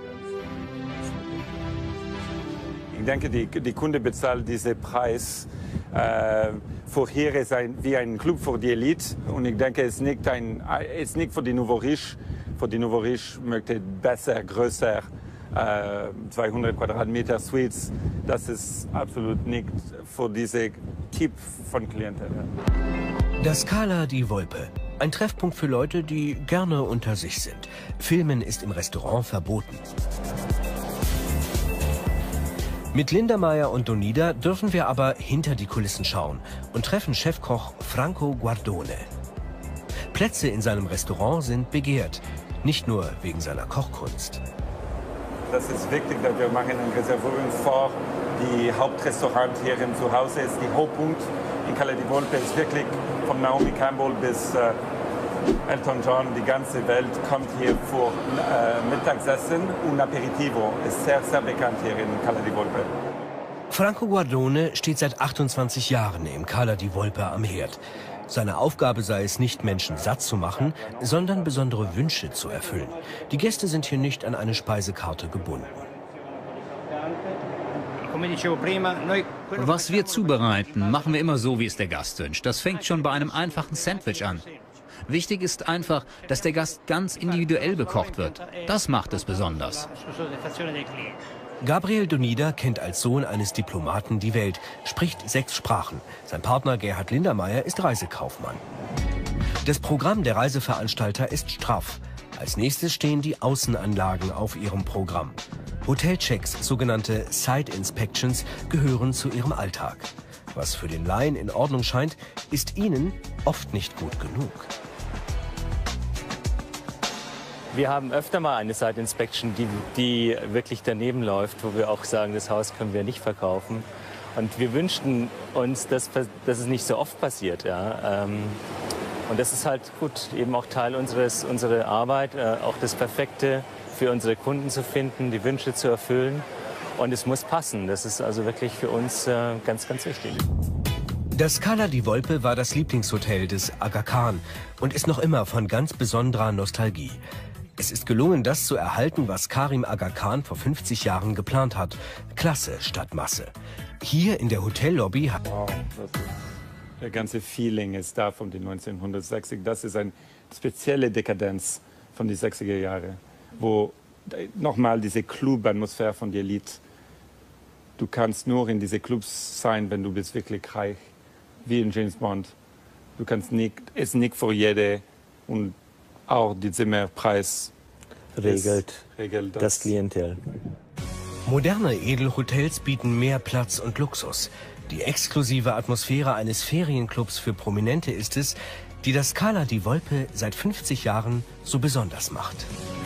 Ich denke, die Kunde bezahlt diesen Preis. Für hier ist wie ein Club für die Elite. Und ich denke, es ist nicht für die Nouveau Riche. Für die Nouveau Riche möchte besser, größer, 200 Quadratmeter Suites. Das ist absolut nicht für diesen Typ von Klientel. Das Cala di Volpe. Ein Treffpunkt für Leute, die gerne unter sich sind. Filmen ist im Restaurant verboten. Mit Linda Meyer und Donida dürfen wir aber hinter die Kulissen schauen und treffen Chefkoch Franco Guardone. Plätze in seinem Restaurant sind begehrt, nicht nur wegen seiner Kochkunst. Das ist wichtig, dass wir machen eine Reservierung vor. Die Hauptrestaurant hier im Zuhause ist die Hochpunkt in Cala di Volpe. Ist wirklich von Naomi Campbell bis Elton John, die ganze Welt kommt hier für Mittagessen und Aperitivo. Ist sehr, sehr bekannt hier in Cala di Volpe. Franco Guardone steht seit 28 Jahren im Cala di Volpe am Herd. Seine Aufgabe sei es nicht, Menschen satt zu machen, sondern besondere Wünsche zu erfüllen. Die Gäste sind hier nicht an eine Speisekarte gebunden. Was wir zubereiten, machen wir immer so, wie es der Gast wünscht. Das fängt schon bei einem einfachen Sandwich an. Wichtig ist einfach, dass der Gast ganz individuell bekocht wird. Das macht es besonders. Gabriel Donida kennt als Sohn eines Diplomaten die Welt, spricht 6 Sprachen. Sein Partner Gerhard Lindermeier ist Reisekaufmann. Das Programm der Reiseveranstalter ist straff. Als nächstes stehen die Außenanlagen auf ihrem Programm. Hotelchecks, sogenannte Site Inspections, gehören zu ihrem Alltag. Was für den Laien in Ordnung scheint, ist ihnen oft nicht gut genug. Wir haben öfter mal eine Site Inspection, die wirklich daneben läuft, wo wir auch sagen, das Haus können wir nicht verkaufen. Und wir wünschten uns, dass es nicht so oft passiert. Ja. Und das ist halt gut, eben auch Teil unserer Arbeit, auch das Perfekte für unsere Kunden zu finden, die Wünsche zu erfüllen. Und es muss passen. Das ist also wirklich für uns ganz, ganz wichtig. Das Cala di Volpe war das Lieblingshotel des Aga Khan und ist noch immer von ganz besonderer Nostalgie. Es ist gelungen, das zu erhalten, was Karim Aga Khan vor 50 Jahren geplant hat. Klasse statt Masse. Hier in der Hotellobby hat... Wow, der ganze Feeling ist da von den 1960. Das ist eine spezielle Dekadenz von den 60er Jahren, wo nochmal diese Club-Atmosphäre von der Elite. Du kannst nur in diese Clubs sein, wenn du bist wirklich reich, wie in James Bond. Du kannst nicht, ist nicht für jede und auch die Zimmerpreis regelt das Klientel. Moderne Edelhotels bieten mehr Platz und Luxus. Die exklusive Atmosphäre eines Ferienclubs für Prominente ist es, die das Cala di Volpe seit 50 Jahren so besonders macht.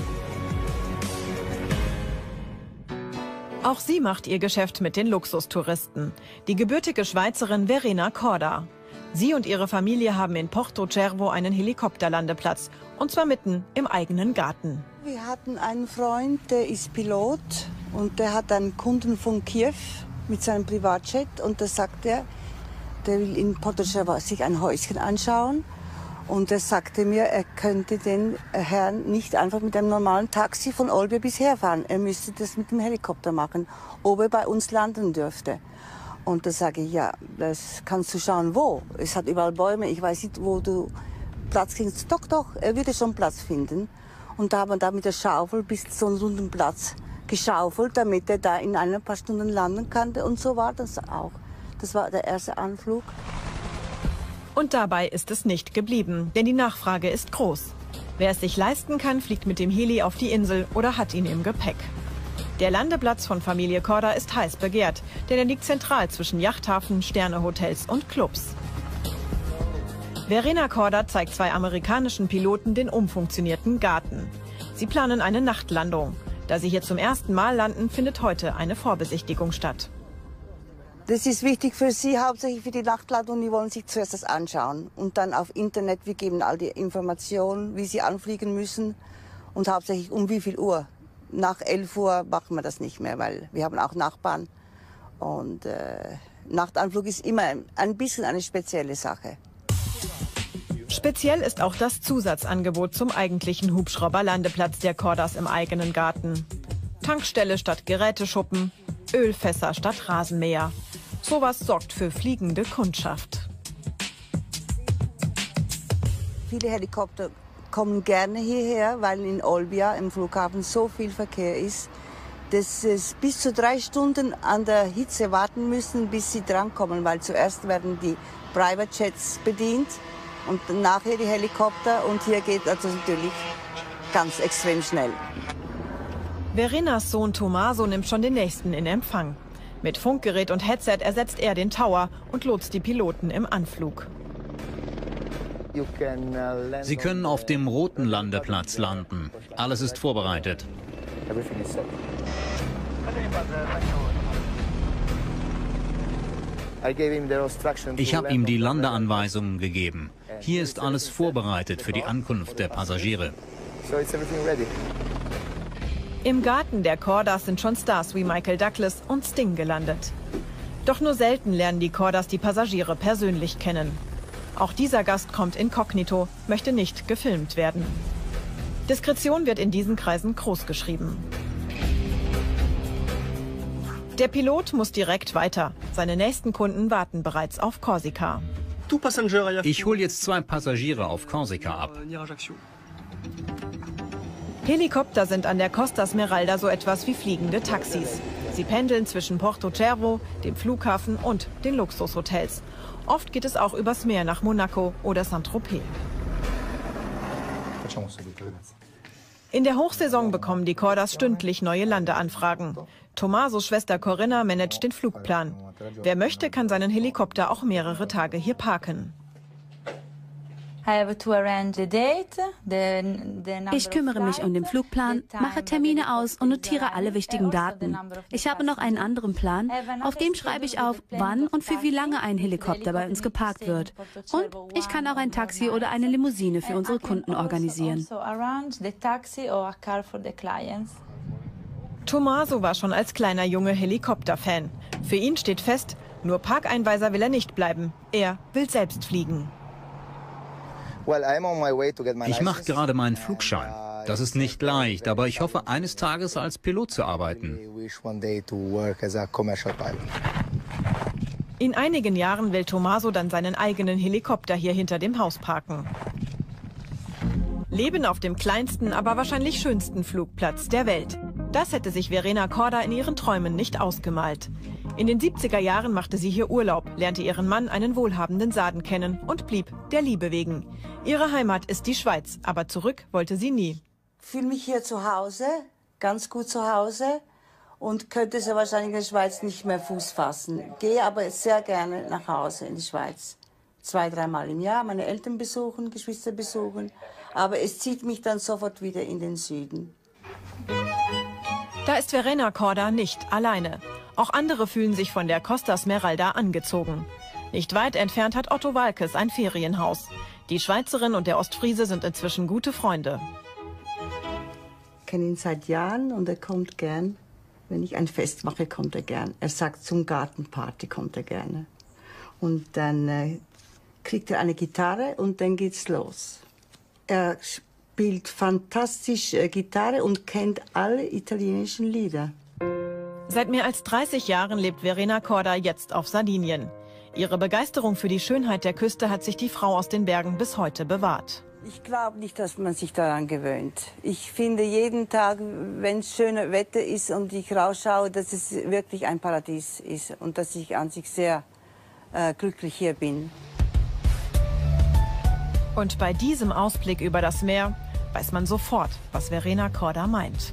Auch sie macht ihr Geschäft mit den Luxustouristen. Die gebürtige Schweizerin Verena Korda. Sie und ihre Familie haben in Porto Cervo einen Helikopterlandeplatz. Und zwar mitten im eigenen Garten. Wir hatten einen Freund, der ist Pilot. Und der hat einen Kunden von Kiew mit seinem Privatjet. Und da sagt er, der will in Porto Cervo sich ein Häuschen anschauen. Und er sagte mir, er könnte den Herrn nicht einfach mit einem normalen Taxi von Olbia bis herfahren. Er müsste das mit dem Helikopter machen, ob er bei uns landen dürfte. Und da sage ich, ja, das kannst du schauen, wo. Es hat überall Bäume, ich weiß nicht, wo du Platz kriegst. Doch, er würde schon Platz finden. Und da haben wir da mit der Schaufel bis zu so einem runden Platz geschaufelt, damit er da in ein paar Stunden landen kann. Und so war das auch. Das war der erste Anflug. Und dabei ist es nicht geblieben, denn die Nachfrage ist groß. Wer es sich leisten kann, fliegt mit dem Heli auf die Insel oder hat ihn im Gepäck. Der Landeplatz von Familie Korda ist heiß begehrt, denn er liegt zentral zwischen Yachthafen, Sternehotels und Clubs. Verena Korda zeigt 2 amerikanischen Piloten den umfunktionierten Garten. Sie planen eine Nachtlandung. Da sie hier zum ersten Mal landen, findet heute eine Vorbesichtigung statt. Das ist wichtig für Sie, hauptsächlich für die Nachtlandung. Die wollen sich zuerst das anschauen. Und dann auf Internet, wir geben all die Informationen, wie Sie anfliegen müssen. Und hauptsächlich um wie viel Uhr. Nach 11 Uhr machen wir das nicht mehr, weil wir haben auch Nachbarn. Und Nachtanflug ist immer ein bisschen eine spezielle Sache. Speziell ist auch das Zusatzangebot zum eigentlichen Hubschrauberlandeplatz der Kordas im eigenen Garten. Tankstelle statt Geräteschuppen, Ölfässer statt Rasenmäher. Sowas sorgt für fliegende Kundschaft. Viele Helikopter kommen gerne hierher, weil in Olbia im Flughafen so viel Verkehr ist, dass es bis zu 3 Stunden an der Hitze warten müssen, bis sie drankommen, weil zuerst werden die Private Jets bedient und nachher die Helikopter und hier geht also natürlich ganz extrem schnell. Verenas Sohn Tommaso nimmt schon den nächsten in Empfang. Mit Funkgerät und Headset ersetzt er den Tower und lotst die Piloten im Anflug. Sie können auf dem roten Landeplatz landen. Alles ist vorbereitet. Ich habe ihm die Landeanweisungen gegeben. Hier ist alles vorbereitet für die Ankunft der Passagiere. Im Garten der Kordas sind schon Stars wie Michael Douglas und Sting gelandet. Doch nur selten lernen die Kordas die Passagiere persönlich kennen. Auch dieser Gast kommt inkognito, möchte nicht gefilmt werden. Diskretion wird in diesen Kreisen großgeschrieben. Der Pilot muss direkt weiter. Seine nächsten Kunden warten bereits auf Korsika. Ich hole jetzt 2 Passagiere auf Korsika ab. Helikopter sind an der Costa Smeralda so etwas wie fliegende Taxis. Sie pendeln zwischen Porto Cervo, dem Flughafen und den Luxushotels. Oft geht es auch übers Meer nach Monaco oder Saint-Tropez. In der Hochsaison bekommen die Kordas stündlich neue Landeanfragen. Tommasos Schwester Corinna managt den Flugplan. Wer möchte, kann seinen Helikopter auch mehrere Tage hier parken. Ich kümmere mich um den Flugplan, mache Termine aus und notiere alle wichtigen Daten. Ich habe noch einen anderen Plan, auf dem schreibe ich auf, wann und für wie lange ein Helikopter bei uns geparkt wird. Und ich kann auch ein Taxi oder eine Limousine für unsere Kunden organisieren. Tommaso war schon als kleiner Junge Helikopterfan. Für ihn steht fest, nur Parkeinweiser will er nicht bleiben. Er will selbst fliegen. Ich mache gerade meinen Flugschein. Das ist nicht leicht, aber ich hoffe, eines Tages als Pilot zu arbeiten. In einigen Jahren will Tommaso dann seinen eigenen Helikopter hier hinter dem Haus parken. Leben auf dem kleinsten, aber wahrscheinlich schönsten Flugplatz der Welt. Das hätte sich Verena Korda in ihren Träumen nicht ausgemalt. In den 70er Jahren machte sie hier Urlaub, lernte ihren Mann, einen wohlhabenden Sarden, kennen und blieb der Liebe wegen. Ihre Heimat ist die Schweiz, aber zurück wollte sie nie. Ich fühle mich hier zu Hause, ganz gut zu Hause und könnte sehr wahrscheinlich in der Schweiz nicht mehr Fuß fassen. Gehe aber sehr gerne nach Hause in die Schweiz. 2-3 Mal im Jahr meine Eltern besuchen, Geschwister besuchen, aber es zieht mich dann sofort wieder in den Süden. Da ist Verena Korda nicht alleine. Auch andere fühlen sich von der Costa Smeralda angezogen. Nicht weit entfernt hat Otto Walkes ein Ferienhaus. Die Schweizerin und der Ostfriese sind inzwischen gute Freunde. Ich kenne ihn seit Jahren und er kommt gern. Wenn ich ein Fest mache, kommt er gern. Er sagt, zum Gartenparty kommt er gerne. Und dann kriegt er eine Gitarre und dann geht's los. Er spielt fantastisch Gitarre und kennt alle italienischen Lieder. Seit mehr als 30 Jahren lebt Verena Korda jetzt auf Sardinien. Ihre Begeisterung für die Schönheit der Küste hat sich die Frau aus den Bergen bis heute bewahrt. Ich glaube nicht, dass man sich daran gewöhnt. Ich finde jeden Tag, wenn es schönes Wetter ist und ich rausschaue, dass es wirklich ein Paradies ist und dass ich an sich sehr glücklich hier bin. Und bei diesem Ausblick über das Meer weiß man sofort, was Verena Korda meint.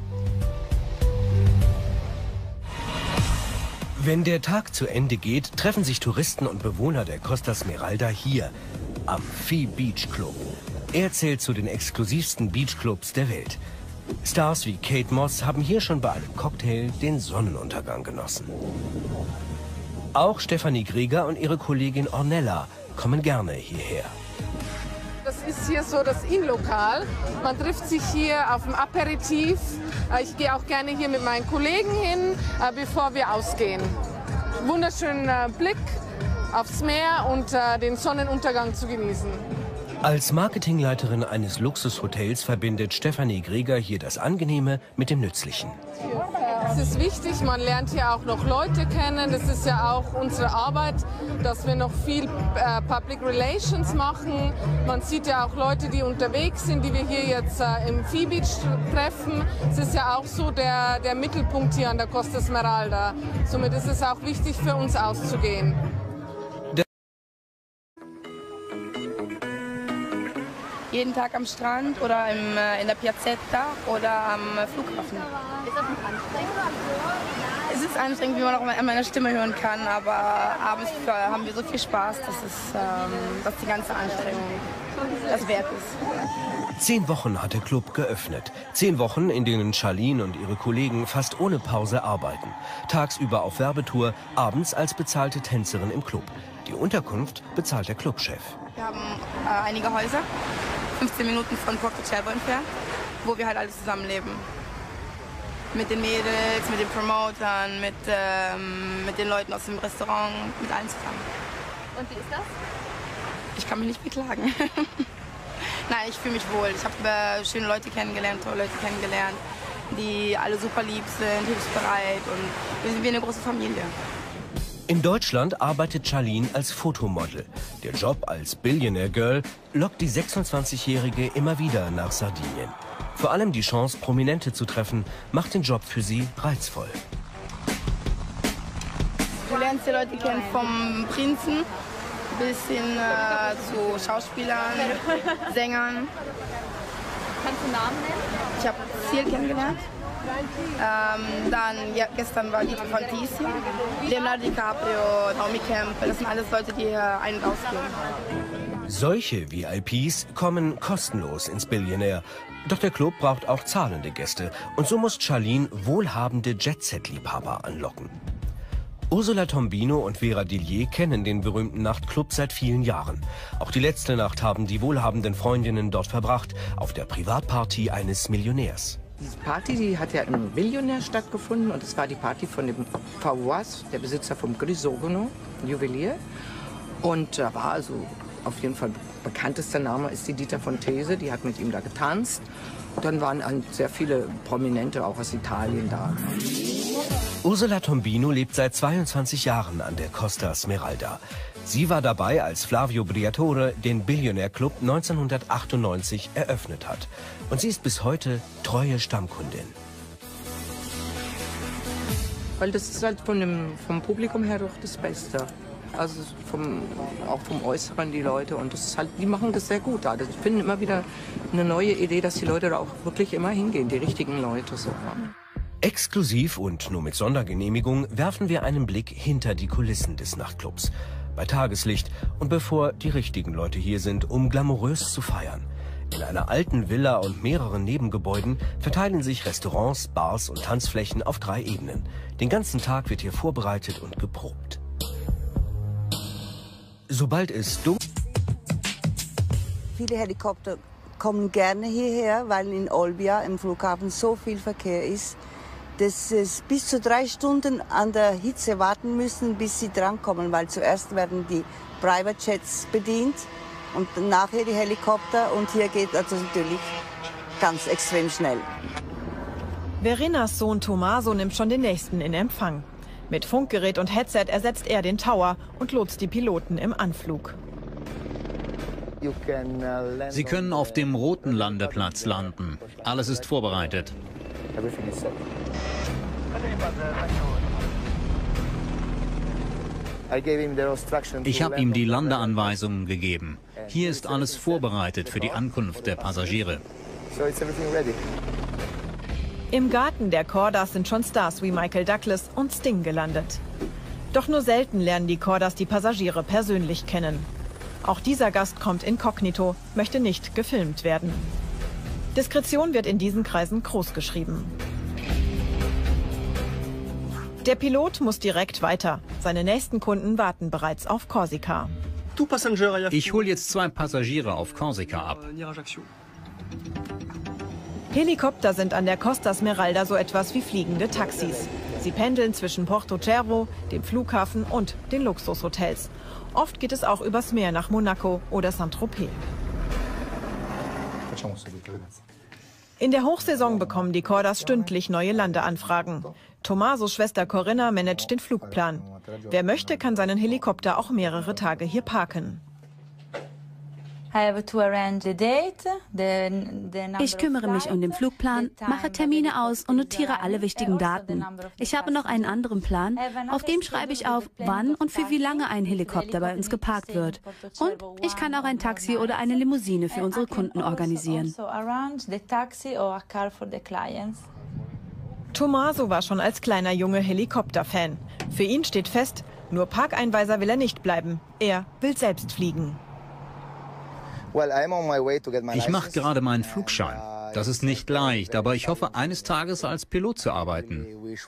Wenn der Tag zu Ende geht, treffen sich Touristen und Bewohner der Costa Smeralda hier, am Phi Beach Club. Er zählt zu den exklusivsten Beachclubs der Welt. Stars wie Kate Moss haben hier schon bei einem Cocktail den Sonnenuntergang genossen. Auch Stefanie Greger und ihre Kollegin Ornella kommen gerne hierher. Das ist hier so das Innenlokal. Man trifft sich hier auf dem Aperitif. Ich gehe auch gerne hier mit meinen Kollegen hin, bevor wir ausgehen. Wunderschöner Blick aufs Meer und den Sonnenuntergang zu genießen. Als Marketingleiterin eines Luxushotels verbindet Stefanie Greger hier das Angenehme mit dem Nützlichen. Es ist wichtig, man lernt hier auch noch Leute kennen. Das ist ja auch unsere Arbeit, dass wir noch viel Public Relations machen. Man sieht ja auch Leute, die unterwegs sind, die wir hier jetzt im Phi Beach treffen. Es ist ja auch so der Mittelpunkt hier an der Costa Smeralda. Somit ist es auch wichtig für uns auszugehen. Jeden Tag am Strand oder in der Piazzetta oder am Flughafen. Ist das nicht anstrengend? Es ist anstrengend, wie man auch an meiner Stimme hören kann, aber abends haben wir so viel Spaß, dass die ganze Anstrengung das wert ist. 10 Wochen hat der Club geöffnet. 10 Wochen, in denen Charlene und ihre Kollegen fast ohne Pause arbeiten. Tagsüber auf Werbetour, abends als bezahlte Tänzerin im Club. Die Unterkunft bezahlt der Clubchef. Wir haben einige Häuser, 15 Minuten von Porto Cervo entfernt, wo wir halt alle zusammenleben. Mit den Mädels, mit den Promotern, mit den Leuten aus dem Restaurant, mit allen zusammen. Und wie ist das? Ich kann mich nicht beklagen. Nein, ich fühle mich wohl. Ich habe schöne Leute kennengelernt, tolle Leute kennengelernt, die alle super lieb sind, hilfsbereit und wir sind wie eine große Familie. In Deutschland arbeitet Charlene als Fotomodel. Der Job als Billionaire Girl lockt die 26-Jährige immer wieder nach Sardinien. Vor allem die Chance, Prominente zu treffen, macht den Job für sie reizvoll. Du lernst die Leute kennen, vom Prinzen bis hin zu Schauspielern, Sängern. Kannst du Namen nennen? Ich habe Ziel kennengelernt. Gestern war Dito Fantisi, Leonardo DiCaprio, Naomi Campbell. Das sind alles Leute, die hier ein- und ausgehen. Solche VIPs kommen kostenlos ins Billionaire. Doch der Club braucht auch zahlende Gäste. Und so muss Charlene wohlhabende Jet-Set-Liebhaber anlocken. Ursula Tombino und Vera Dillier kennen den berühmten Nachtclub seit vielen Jahren. Auch die letzte Nacht haben die wohlhabenden Freundinnen dort verbracht, auf der Privatparty eines Millionärs. Diese Party, die hat ja im Billionaire stattgefunden und es war die Party von dem Fawaz, der Besitzer vom Grisogono, Juwelier. Und da war also auf jeden Fall bekanntester Name ist die Dita Fontese, die hat mit ihm da getanzt. Und dann waren sehr viele Prominente auch aus Italien da. Ursula Tombino lebt seit 22 Jahren an der Costa Smeralda. Sie war dabei, als Flavio Briatore den Billionaire Club 1998 eröffnet hat. Und sie ist bis heute treue Stammkundin. weil das ist halt vom Publikum her doch das Beste. Also auch vom Äußeren die Leute und das ist halt, die machen das sehr gut. Also ich finde immer wieder eine neue Idee, dass die Leute da auch wirklich immer hingehen, die richtigen Leute so. Exklusiv und nur mit Sondergenehmigung werfen wir einen Blick hinter die Kulissen des Nachtclubs. Bei Tageslicht und bevor die richtigen Leute hier sind, um glamourös zu feiern. In einer alten Villa und mehreren Nebengebäuden verteilen sich Restaurants, Bars und Tanzflächen auf 3 Ebenen. Den ganzen Tag wird hier vorbereitet und geprobt. Sobald es dunkel... Viele Helikopter kommen gerne hierher, weil in Olbia im Flughafen so viel Verkehr ist, dass sie bis zu 3 Stunden an der Hitze warten müssen, bis sie drankommen, weil zuerst werden die Private Jets bedient und nachher die Helikopter und hier geht also natürlich ganz extrem schnell. Verenas Sohn Tommaso nimmt schon den nächsten in Empfang. Mit Funkgerät und Headset ersetzt er den Tower und lotst die Piloten im Anflug. Sie können auf dem roten Landeplatz landen. Alles ist vorbereitet. Ich habe ihm die Landeanweisungen gegeben. Hier ist alles vorbereitet für die Ankunft der Passagiere. Im Garten der Kordas sind schon Stars wie Michael Douglas und Sting gelandet. Doch nur selten lernen die Kordas die Passagiere persönlich kennen. Auch dieser Gast kommt inkognito, möchte nicht gefilmt werden. Diskretion wird in diesen Kreisen großgeschrieben. Der Pilot muss direkt weiter. Seine nächsten Kunden warten bereits auf Korsika. Ich hole jetzt 2 Passagiere auf Korsika ab. Helikopter sind an der Costa Smeralda so etwas wie fliegende Taxis. Sie pendeln zwischen Porto Cervo, dem Flughafen und den Luxushotels. Oft geht es auch übers Meer nach Monaco oder Saint-Tropez. In der Hochsaison bekommen die Kordas stündlich neue Landeanfragen. Tommasos Schwester Corinna managt den Flugplan. Wer möchte, kann seinen Helikopter auch mehrere Tage hier parken. Ich kümmere mich um den Flugplan, mache Termine aus und notiere alle wichtigen Daten. Ich habe noch einen anderen Plan, auf dem schreibe ich auf, wann und für wie lange ein Helikopter bei uns geparkt wird. Und ich kann auch ein Taxi oder eine Limousine für unsere Kunden organisieren. Tommaso war schon als kleiner Junge Helikopterfan. Für ihn steht fest, nur Parkeinweiser will er nicht bleiben. Er will selbst fliegen. Ich mache gerade meinen Flugschein. Das ist nicht leicht, aber ich hoffe, eines Tages als Pilot zu arbeiten.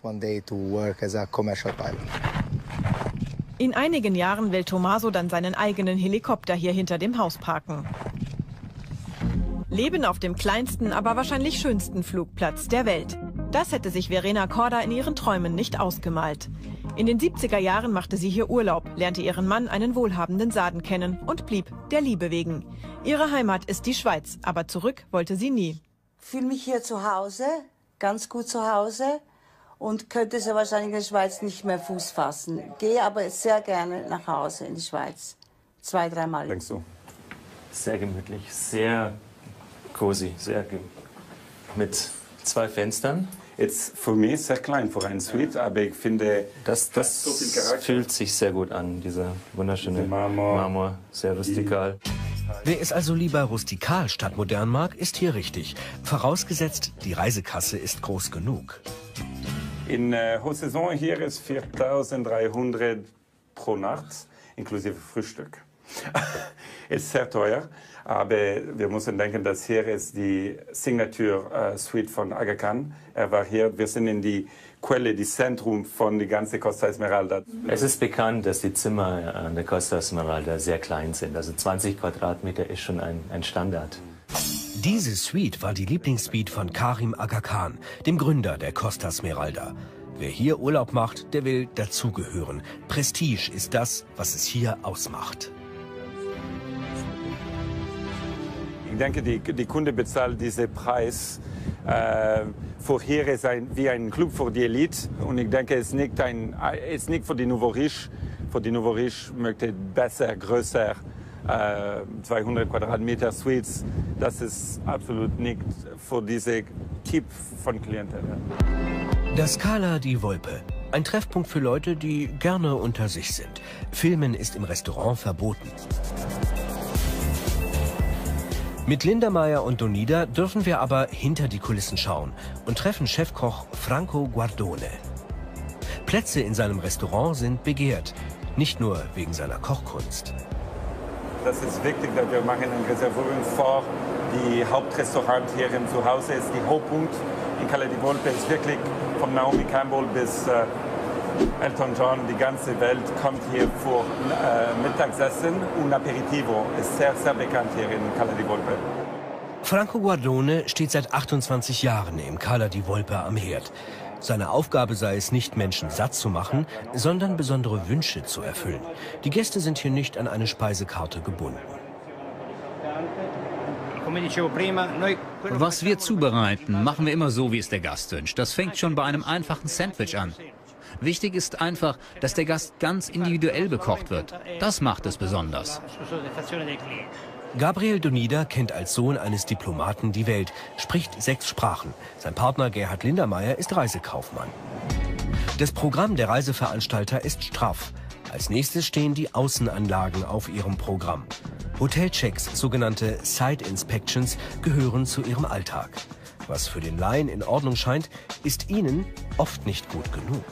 In einigen Jahren will Tommaso dann seinen eigenen Helikopter hier hinter dem Haus parken. Leben auf dem kleinsten, aber wahrscheinlich schönsten Flugplatz der Welt. Das hätte sich Verena Korda in ihren Träumen nicht ausgemalt. In den 70er Jahren machte sie hier Urlaub, lernte ihren Mann, einen wohlhabenden Sarden, kennen und blieb der Liebe wegen. Ihre Heimat ist die Schweiz, aber zurück wollte sie nie. Ich fühle mich hier zu Hause, ganz gut zu Hause und könnte sehr wahrscheinlich in der Schweiz nicht mehr Fuß fassen. Gehe aber sehr gerne nach Hause in die Schweiz. 2-3 Mal. Denkst du? Sehr gemütlich, sehr cozy, mit 2 Fenstern. Jetzt für mich sehr klein für eine Suite, aber ich finde, das fühlt sich sehr gut an, dieser wunderschöne Marmor, sehr rustikal. Wer es also lieber rustikal statt modern mag, ist hier richtig. Vorausgesetzt, die Reisekasse ist groß genug. In Hochsaison hier ist 4.300 pro Nacht, inklusive Frühstück. Ist sehr teuer, aber wir müssen denken, dass hier ist die Signature Suite von Aga Khan. Er war hier, wir sind in die Quelle, die Zentrum von der ganzen Costa Smeralda. Es ist bekannt, dass die Zimmer an der Costa Smeralda sehr klein sind. Also 20 Quadratmeter ist schon ein Standard. Diese Suite war die Lieblingssuite von Karim Aga Khan, dem Gründer der Costa Smeralda. Wer hier Urlaub macht, der will dazugehören. Prestige ist das, was es hier ausmacht. Ich denke, die Kunde bezahlt diesen Preis für hier ist wie ein Club für die Elite. Und ich denke, es ist nicht für die Nouveau Riche. Für die Nouveau Riche möchte besser, größer, 200 Quadratmeter Suites. Das ist absolut nicht für diese Typ von Klientel. Das Scala di Volpe, Ein Treffpunkt für Leute, die gerne unter sich sind. Filmen ist im Restaurant verboten. Mit Lindermeier und Donida dürfen wir aber hinter die Kulissen schauen und treffen Chefkoch Franco Guardone. Plätze in seinem Restaurant sind begehrt, nicht nur wegen seiner Kochkunst. Das ist wichtig, dass wir machen eine Reservierung vor. Die Hauptrestaurant hier im Zuhause ist die Hochpunkt in Cala di Volpe. Ist wirklich von Naomi Campbell bis Elton John, die ganze Welt kommt hier für Mittagessen und Aperitivo. Ist sehr, sehr bekannt hier in Cala di Volpe. Franco Guardone steht seit 28 Jahren im Cala di Volpe am Herd. Seine Aufgabe sei es nicht, Menschen satt zu machen, sondern besondere Wünsche zu erfüllen. Die Gäste sind hier nicht an eine Speisekarte gebunden. Was wir zubereiten, machen wir immer so, wie es der Gast wünscht. Das fängt schon bei einem einfachen Sandwich an. Wichtig ist einfach, dass der Gast ganz individuell bekocht wird. Das macht es besonders. Gabriel Donida kennt als Sohn eines Diplomaten die Welt, spricht 6 Sprachen. Sein Partner Gerhard Lindermeier ist Reisekaufmann. Das Programm der Reiseveranstalter ist straff. Als nächstes stehen die Außenanlagen auf ihrem Programm. Hotelchecks, sogenannte Site Inspections, gehören zu ihrem Alltag. Was für den Laien in Ordnung scheint, ist ihnen oft nicht gut genug.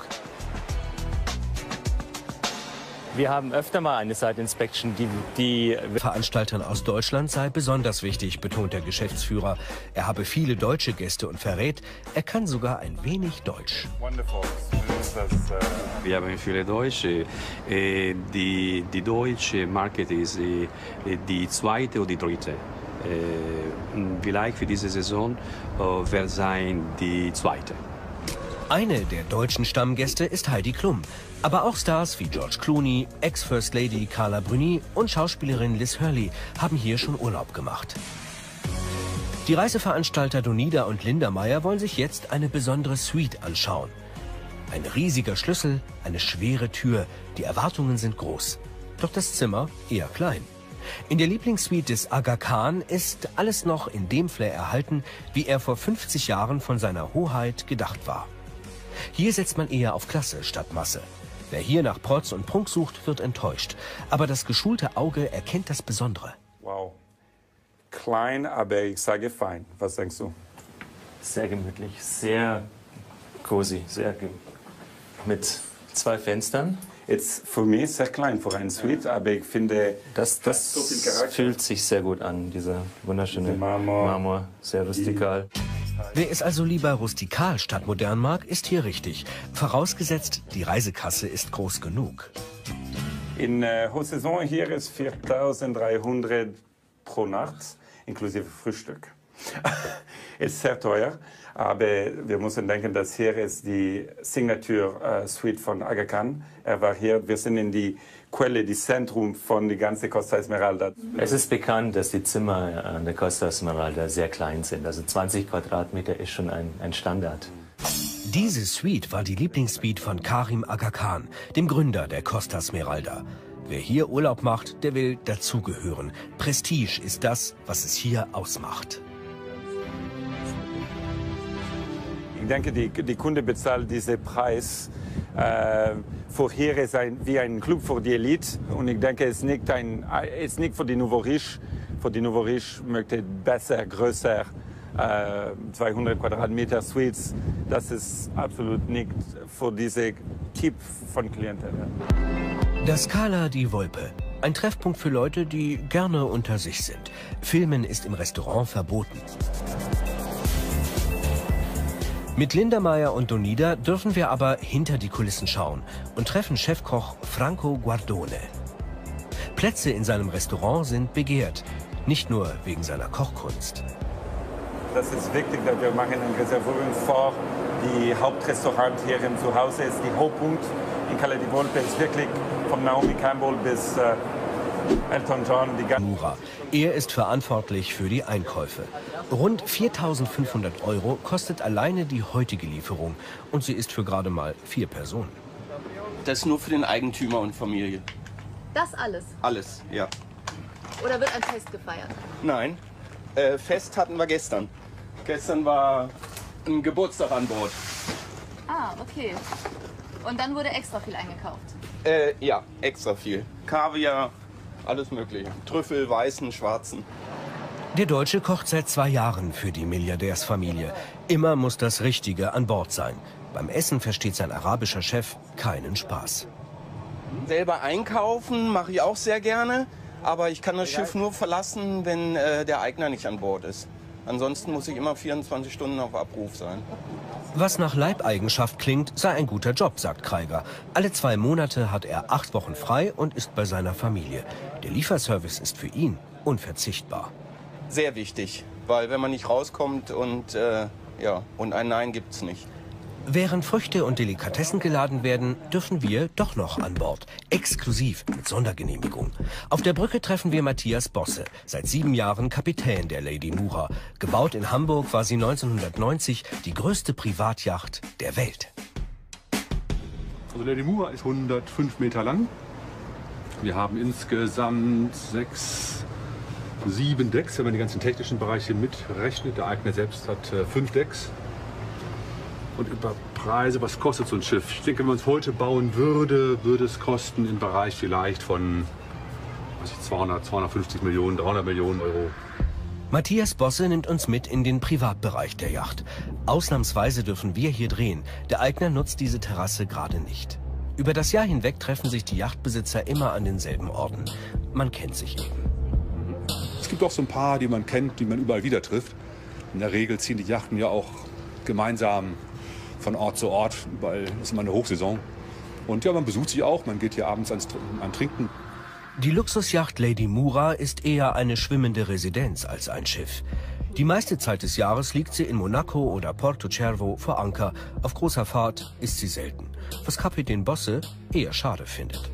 Wir haben öfter mal eine Site Inspection, die Veranstaltern aus Deutschland sei besonders wichtig, betont der Geschäftsführer. Er habe viele deutsche Gäste und verrät, er kann sogar ein wenig Deutsch. Wir haben viele Deutsche. Die deutsche Market ist die zweite oder die dritte. Vielleicht für diese Saison wird sein die zweite. Eine der deutschen Stammgäste ist Heidi Klum. Aber auch Stars wie George Clooney, Ex-First Lady Carla Bruni und Schauspielerin Liz Hurley haben hier schon Urlaub gemacht. Die Reiseveranstalter Donida und Lindermeier wollen sich jetzt eine besondere Suite anschauen. Ein riesiger Schlüssel, eine schwere Tür, die Erwartungen sind groß. Doch das Zimmer eher klein. In der Lieblingssuite des Aga Khan ist alles noch in dem Flair erhalten, wie er vor 50 Jahren von seiner Hoheit gedacht war. Hier setzt man eher auf Klasse statt Masse. Wer hier nach Protz und Prunk sucht, wird enttäuscht. Aber das geschulte Auge erkennt das Besondere. Wow. Klein, aber ich sage fein. Was denkst du? Sehr gemütlich, sehr cozy, mit 2 Fenstern. Jetzt für mich sehr klein für eine Suite, aber ich finde, das so viel Charakter. Fühlt sich sehr gut an, dieser wunderschöne Marmor, sehr rustikal. Wer es also lieber rustikal statt modern mag, ist hier richtig. Vorausgesetzt, die Reisekasse ist groß genug. In Haute-Saison hier ist 4.300 pro Nacht, inklusive Frühstück. Ist sehr teuer, aber wir müssen denken, dass hier ist die Signature-Suite von Aga Khan. Er war hier, wir sind in die Quelle, die Zentrum von der ganzen Costa Esmeralda. Es ist bekannt, dass die Zimmer an der Costa Esmeralda sehr klein sind. Also 20 Quadratmeter ist schon ein Standard. Diese Suite war die Lieblingssuite von Karim Aga Khan, dem Gründer der Costa Esmeralda. Wer hier Urlaub macht, der will dazugehören. Prestige ist das, was es hier ausmacht. Ich denke, die Kunde bezahlt diesen Preis für hier ist wie ein Club für die Elite. Und ich denke, es ist nicht für die Nouveau Riche. Für die Nouveau Riche möchte besser, größer, 200 Quadratmeter Suites. Das ist absolut nicht für diesen Typ von Klientel. Das Cala di Volpe. Ein Treffpunkt für Leute, die gerne unter sich sind. Filmen ist im Restaurant verboten. Mit Lindermeier und Donida dürfen wir aber hinter die Kulissen schauen und treffen Chefkoch Franco Guardone. Plätze in seinem Restaurant sind begehrt, nicht nur wegen seiner Kochkunst. Das ist wichtig, dass wir machen eine Reservierung vor. Die Hauptrestaurant hier im Zuhause ist die Hochpunkt in Cala di Volpe. Ist wirklich von Naomi Campbell bis Elton John. Er ist verantwortlich für die Einkäufe. Rund 4.500 € kostet alleine die heutige Lieferung. Und sie ist für gerade mal 4 Personen. Das ist nur für den Eigentümer und Familie. Das alles? Alles, ja. Oder wird ein Fest gefeiert? Nein, Fest hatten wir gestern. Gestern war ein Geburtstag an Bord. Ah, okay. Und dann wurde extra viel eingekauft? Ja, extra viel. Kaviar, alles mögliche. Trüffel, weißen, schwarzen. Der Deutsche kocht seit 2 Jahren für die Milliardärsfamilie. Immer muss das Richtige an Bord sein. Beim Essen versteht sein arabischer Chef keinen Spaß. Selber einkaufen mache ich auch sehr gerne, aber ich kann das Schiff nur verlassen, wenn der Eigner nicht an Bord ist. Ansonsten muss ich immer 24 Stunden auf Abruf sein. Was nach Leibeigenschaft klingt, sei ein guter Job, sagt Kraiger. Alle 2 Monate hat er 8 Wochen frei und ist bei seiner Familie. Der Lieferservice ist für ihn unverzichtbar. Sehr wichtig, weil wenn man nicht rauskommt und ein Nein gibt's nicht. Während Früchte und Delikatessen geladen werden, dürfen wir doch noch an Bord. Exklusiv, mit Sondergenehmigung. Auf der Brücke treffen wir Matthias Bosse, seit 7 Jahren Kapitän der Lady Mura. Gebaut in Hamburg war sie 1990 die größte Privatjacht der Welt. Also Lady Mura ist 105 Meter lang. Wir haben insgesamt 7 Decks, wenn man die ganzen technischen Bereiche mitrechnet. Der Eigner selbst hat 5 Decks. Und über Preise, was kostet so ein Schiff? Ich denke, wenn man es heute bauen würde, würde es kosten im Bereich vielleicht von 200, 250 Millionen, 300 Millionen Euro. Matthias Bosse nimmt uns mit in den Privatbereich der Yacht. Ausnahmsweise dürfen wir hier drehen. Der Eigner nutzt diese Terrasse gerade nicht. Über das Jahr hinweg treffen sich die Yachtbesitzer immer an denselben Orten. Man kennt sich eben. Es gibt auch so ein paar, die man kennt, die man überall wieder trifft. In der Regel ziehen die Yachten ja auch gemeinsam von Ort zu Ort. Überall ist immer eine Hochsaison. Und ja, man besucht sich auch, man geht hier abends ans Trinken. Die Luxusjacht Lady Mura ist eher eine schwimmende Residenz als ein Schiff. Die meiste Zeit des Jahres liegt sie in Monaco oder Porto Cervo vor Anker. Auf großer Fahrt ist sie selten, was Kapitän Bosse eher schade findet.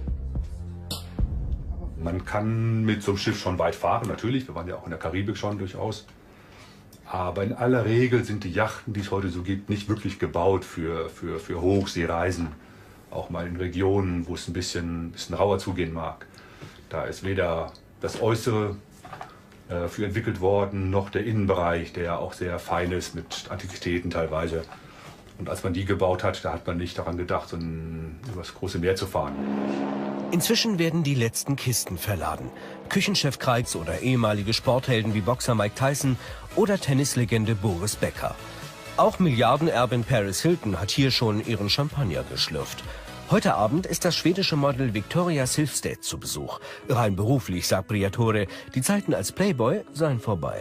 Man kann mit so einem Schiff schon weit fahren, natürlich. Wir waren ja auch in der Karibik schon durchaus. Aber in aller Regel sind die Yachten, die es heute so gibt, nicht wirklich gebaut für Hochseereisen. Auch mal in Regionen, wo es ein bisschen rauer zugehen mag. Da ist weder das Äußere für entwickelt worden, noch der Innenbereich, der ja auch sehr fein ist mit Antiquitäten teilweise. Und als man die gebaut hat, da hat man nicht daran gedacht, über das große Meer zu fahren. Inzwischen werden die letzten Kisten verladen. Küchenchef Kreigs oder ehemalige Sporthelden wie Boxer Mike Tyson oder Tennislegende Boris Becker. Auch Milliardenerbin Paris Hilton hat hier schon ihren Champagner geschlürft. Heute Abend ist das schwedische Model Victoria Silvstedt zu Besuch. Rein beruflich, sagt Briatore, die Zeiten als Playboy seien vorbei.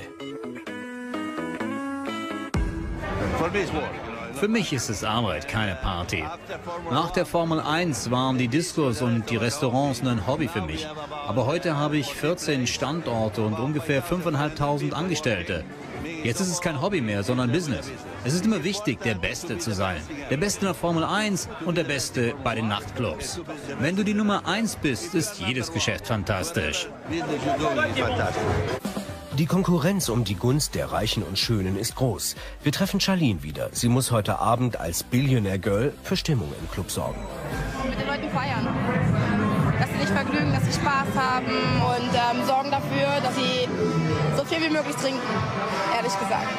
Für mich ist es Arbeit, keine Party. Nach der Formel 1 waren die Diskos und die Restaurants ein Hobby für mich. Aber heute habe ich 14 Standorte und ungefähr 5.500 Angestellte. Jetzt ist es kein Hobby mehr, sondern Business. Es ist immer wichtig, der Beste zu sein. Der Beste in der Formel 1 und der Beste bei den Nachtclubs. Wenn du die Nummer 1 bist, ist jedes Geschäft fantastisch. Die Konkurrenz um die Gunst der Reichen und Schönen ist groß. Wir treffen Charlene wieder. Sie muss heute Abend als Billionaire Girl für Stimmung im Club sorgen. Mit den Leuten feiern. Dass sie sich vergnügen, dass sie Spaß haben und sorgen dafür, dass sie so viel wie möglich trinken, ehrlich gesagt.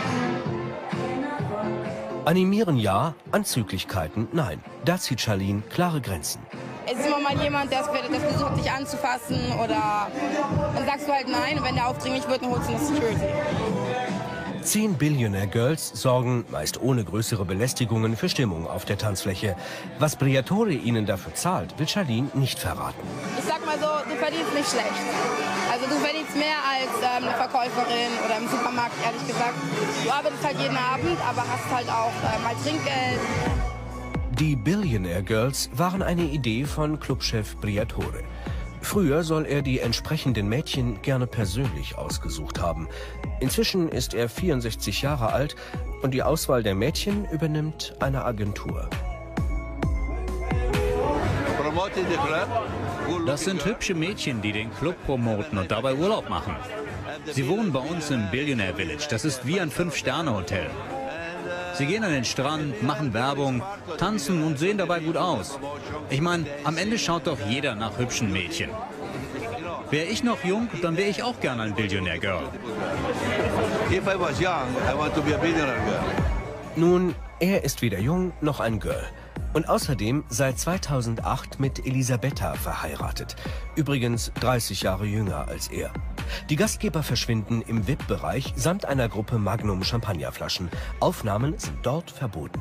Animieren ja, Anzüglichkeiten nein. Da zieht Charlene klare Grenzen. Es ist immer mal jemand, der versucht, dich anzufassen oder dann sagst du halt nein und wenn der aufdringlich wird, dann holst du eine Security. 10 Billionaire Girls sorgen, meist ohne größere Belästigungen, für Stimmung auf der Tanzfläche. Was Briatore ihnen dafür zahlt, will Charlene nicht verraten. Ich sag mal so, du verdienst nicht schlecht. Also du verdienst mehr als eine Verkäuferin oder im Supermarkt, ehrlich gesagt. Du arbeitest halt jeden Abend, aber hast halt auch mal Trinkgeld. Die Billionaire Girls waren eine Idee von Clubchef Briatore. Früher soll er die entsprechenden Mädchen gerne persönlich ausgesucht haben. Inzwischen ist er 64 Jahre alt und die Auswahl der Mädchen übernimmt eine Agentur. Das sind hübsche Mädchen, die den Club promoten und dabei Urlaub machen. Sie wohnen bei uns im Billionaire Village. Das ist wie ein 5-Sterne-Hotel. Sie gehen an den Strand, machen Werbung, tanzen und sehen dabei gut aus. Ich meine, am Ende schaut doch jeder nach hübschen Mädchen. Wäre ich noch jung, dann wäre ich auch gerne ein Billionaire Girl. Nun, er ist weder jung noch ein Girl. Und außerdem seit 2008 mit Elisabetta verheiratet. Übrigens 30 Jahre jünger als er. Die Gastgeber verschwinden im VIP-Bereich samt einer Gruppe Magnum-Champagnerflaschen. Aufnahmen sind dort verboten.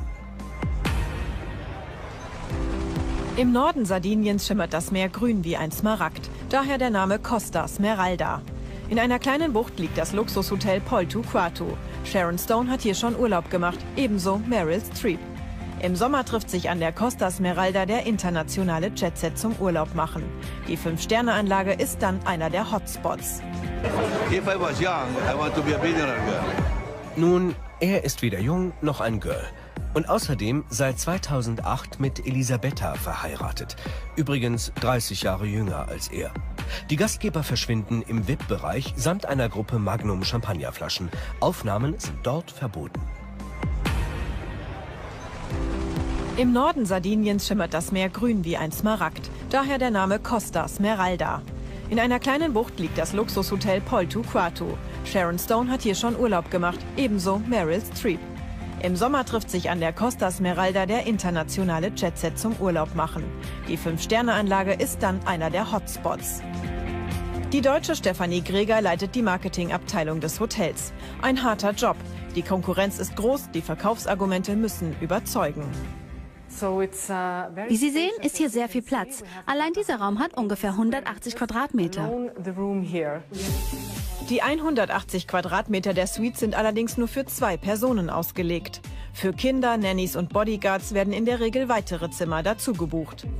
Im Norden Sardiniens schimmert das Meer grün wie ein Smaragd. Daher der Name Costa Smeralda. In einer kleinen Bucht liegt das Luxushotel Porto Quarto. Sharon Stone hat hier schon Urlaub gemacht, ebenso Meryl Streep. Im Sommer trifft sich an der Costa Smeralda der internationale Jetset zum Urlaub machen. Die 5-Sterne-Anlage ist dann einer der Hotspots. Nun, er ist weder jung noch ein Girl. Und außerdem seit 2008 mit Elisabetta verheiratet. Übrigens 30 Jahre jünger als er. Die Gastgeber verschwinden im VIP-Bereich samt einer Gruppe Magnum-Champagnerflaschen. Aufnahmen sind dort verboten. Im Norden Sardiniens schimmert das Meer grün wie ein Smaragd. Daher der Name Costa Smeralda. In einer kleinen Bucht liegt das Luxushotel Porto Quarto. Sharon Stone hat hier schon Urlaub gemacht, ebenso Meryl Streep. Im Sommer trifft sich an der Costa Smeralda der internationale Jetset zum Urlaub machen. Die 5-Sterne-Anlage ist dann einer der Hotspots. Die Deutsche Stefanie Greger leitet die Marketingabteilung des Hotels. Ein harter Job. Die Konkurrenz ist groß, die Verkaufsargumente müssen überzeugen. Wie Sie sehen, ist hier sehr viel Platz. Allein dieser Raum hat ungefähr 180 Quadratmeter. Die 180 Quadratmeter der Suite sind allerdings nur für 2 Personen ausgelegt. Für Kinder, Nannies und Bodyguards werden in der Regel weitere Zimmer dazu gebucht.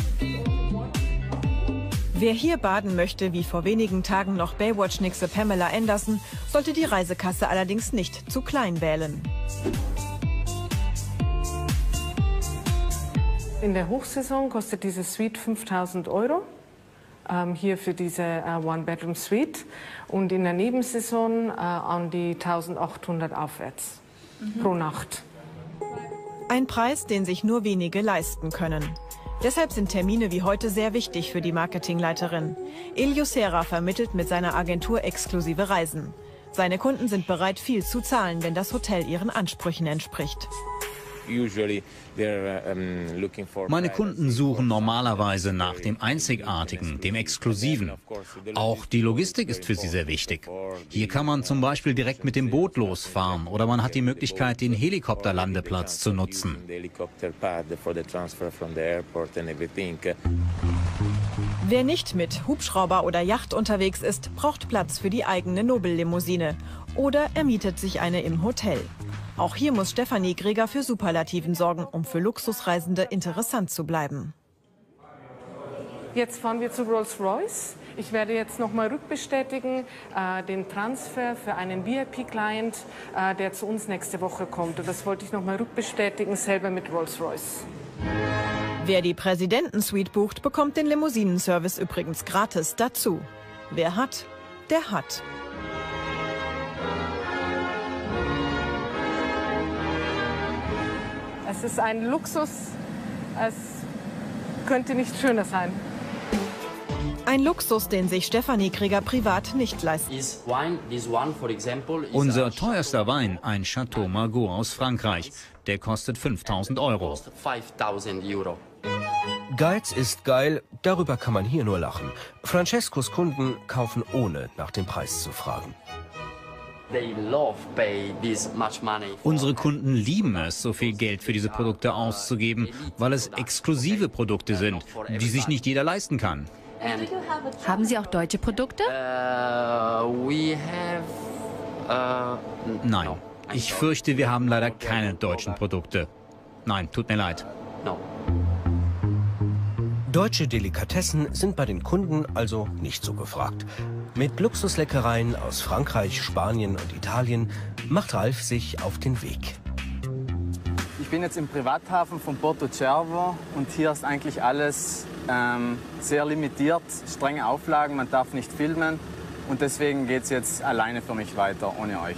Wer hier baden möchte, wie vor wenigen Tagen noch Baywatch-Nixe Pamela Anderson, sollte die Reisekasse allerdings nicht zu klein wählen. In der Hochsaison kostet diese Suite 5.000 Euro. Hier für diese One-Bedroom-Suite. Und in der Nebensaison an die 1.800 aufwärts pro Nacht. Ein Preis, den sich nur wenige leisten können. Deshalb sind Termine wie heute sehr wichtig für die Marketingleiterin. Elio Serra vermittelt mit seiner Agentur exklusive Reisen. Seine Kunden sind bereit, viel zu zahlen, wenn das Hotel ihren Ansprüchen entspricht. Meine Kunden suchen normalerweise nach dem Einzigartigen, dem Exklusiven. Auch die Logistik ist für sie sehr wichtig. Hier kann man zum Beispiel direkt mit dem Boot losfahren oder man hat die Möglichkeit, den Helikopterlandeplatz zu nutzen. Wer nicht mit Hubschrauber oder Yacht unterwegs ist, braucht Platz für die eigene Nobellimousine oder er mietet sich eine im Hotel. Auch hier muss Stefanie Greger für Superlativen sorgen, um für Luxusreisende interessant zu bleiben. Jetzt fahren wir zu Rolls-Royce. Ich werde jetzt nochmal rückbestätigen, den Transfer für einen VIP-Client, der zu uns nächste Woche kommt. Und das wollte ich nochmal rückbestätigen, selber mit Rolls-Royce. Wer die Präsidentensuite bucht, bekommt den Limousinenservice übrigens gratis dazu. Wer hat, der hat. Es ist ein Luxus, es könnte nicht schöner sein. Ein Luxus, den sich Stefanie Greger privat nicht leisten. Unser teuerster Wein, ein Chateau Margaux aus Frankreich, der kostet 5.000 Euro. Geiz ist geil, darüber kann man hier nur lachen. Francescos Kunden kaufen ohne nach dem Preis zu fragen. Unsere Kunden lieben es, so viel Geld für diese Produkte auszugeben, weil es exklusive Produkte sind, die sich nicht jeder leisten kann. Haben Sie auch deutsche Produkte? Nein, ich fürchte, wir haben leider keine deutschen Produkte. Nein, tut mir leid. Deutsche Delikatessen sind bei den Kunden also nicht so gefragt. Mit Luxusleckereien aus Frankreich, Spanien und Italien macht Ralf sich auf den Weg. Ich bin jetzt im Privathafen von Porto Cervo und hier ist eigentlich alles sehr limitiert, strenge Auflagen, man darf nicht filmen und deswegen geht es jetzt alleine für mich weiter, ohne euch.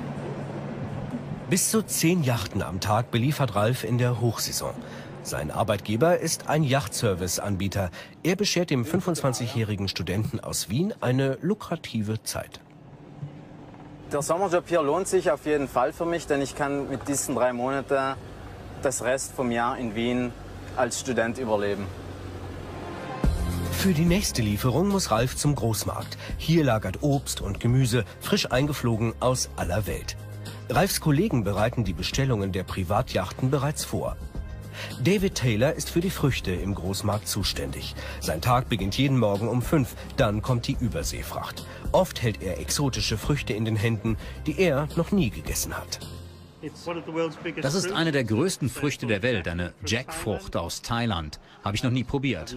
Bis zu 10 Yachten am Tag beliefert Ralf in der Hochsaison. Sein Arbeitgeber ist ein Yachtservice-Anbieter. Er beschert dem 25-jährigen Studenten aus Wien eine lukrative Zeit. Der Sommerjob hier lohnt sich auf jeden Fall für mich, denn ich kann mit diesen 3 Monaten das Rest vom Jahr in Wien als Student überleben. Für die nächste Lieferung muss Ralf zum Großmarkt. Hier lagert Obst und Gemüse, frisch eingeflogen aus aller Welt. Ralfs Kollegen bereiten die Bestellungen der Privatjachten bereits vor. David Taylor ist für die Früchte im Großmarkt zuständig. Sein Tag beginnt jeden Morgen um 5, dann kommt die Überseefracht. Oft hält er exotische Früchte in den Händen, die er noch nie gegessen hat. Das ist eine der größten Früchte der Welt, eine Jackfrucht aus Thailand. Habe ich noch nie probiert.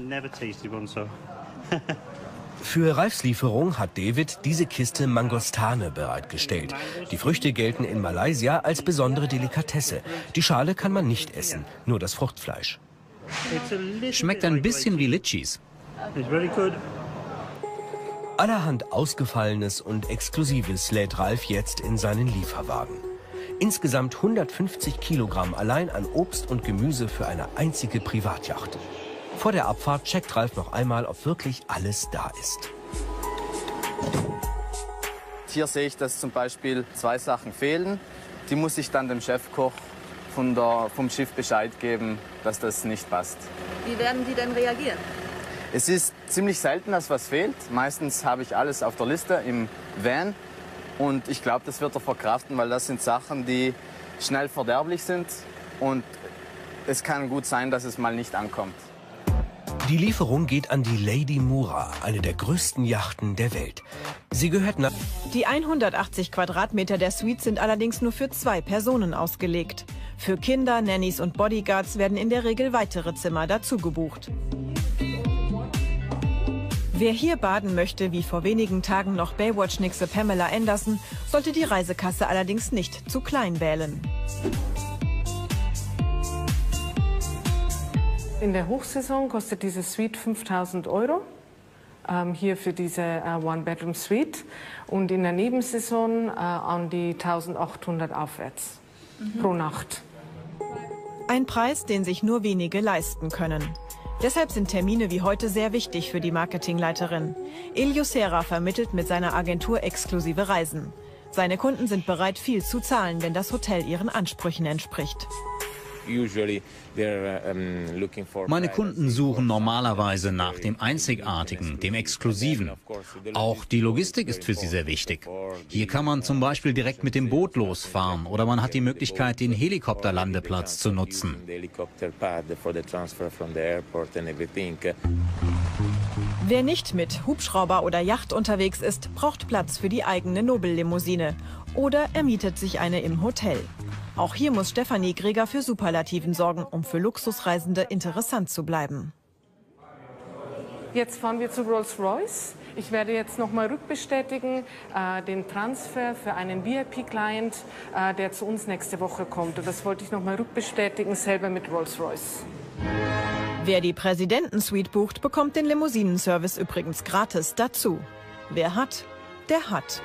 Für Ralfs Lieferung hat David diese Kiste Mangostane bereitgestellt. Die Früchte gelten in Malaysia als besondere Delikatesse. Die Schale kann man nicht essen, nur das Fruchtfleisch. Schmeckt ein bisschen wie Litchis. Allerhand Ausgefallenes und Exklusives lädt Ralf jetzt in seinen Lieferwagen. Insgesamt 150 Kilogramm allein an Obst und Gemüse für eine einzige Privatjacht. Vor der Abfahrt checkt Ralf noch einmal, ob wirklich alles da ist. Hier sehe ich, dass zum Beispiel 2 Sachen fehlen. Die muss ich dann dem Chefkoch vom Schiff Bescheid geben, dass das nicht passt. Wie werden die denn reagieren? Es ist ziemlich selten, dass was fehlt. Meistens habe ich alles auf der Liste im Van. Und ich glaube, das wird er verkraften, weil das sind Sachen, die schnell verderblich sind. Und es kann gut sein, dass es mal nicht ankommt. Die Lieferung geht an die Lady Mura, eine der größten Yachten der Welt. Sie gehört nach... Die 180 Quadratmeter der Suite sind allerdings nur für 2 Personen ausgelegt. Für Kinder, Nannies und Bodyguards werden in der Regel weitere Zimmer dazu gebucht. Wer hier baden möchte, wie vor wenigen Tagen noch Baywatch-Nixe Pamela Anderson, sollte die Reisekasse allerdings nicht zu klein wählen. In der Hochsaison kostet diese Suite 5.000 €, hier für diese One-Bedroom-Suite. Und in der Nebensaison an die 1.800 aufwärts pro Nacht. Ein Preis, den sich nur wenige leisten können. Deshalb sind Termine wie heute sehr wichtig für die Marketingleiterin. Elio Serra vermittelt mit seiner Agentur exklusive Reisen. Seine Kunden sind bereit, viel zu zahlen, wenn das Hotel ihren Ansprüchen entspricht. Meine Kunden suchen normalerweise nach dem Einzigartigen, dem Exklusiven. Auch die Logistik ist für sie sehr wichtig. Hier kann man zum Beispiel direkt mit dem Boot losfahren oder man hat die Möglichkeit, den Helikopterlandeplatz zu nutzen. Wer nicht mit Hubschrauber oder Yacht unterwegs ist, braucht Platz für die eigene Nobellimousine oder er mietet sich eine im Hotel. Auch hier muss Stefanie Greger für Superlativen sorgen, um für Luxusreisende interessant zu bleiben. Jetzt fahren wir zu Rolls-Royce. Ich werde jetzt noch mal rückbestätigen den Transfer für einen VIP-Client, der zu uns nächste Woche kommt. Und das wollte ich noch mal rückbestätigen, selber mit Rolls-Royce. Wer die Präsidentensuite bucht, bekommt den Limousinenservice übrigens gratis dazu. Wer hat, der hat.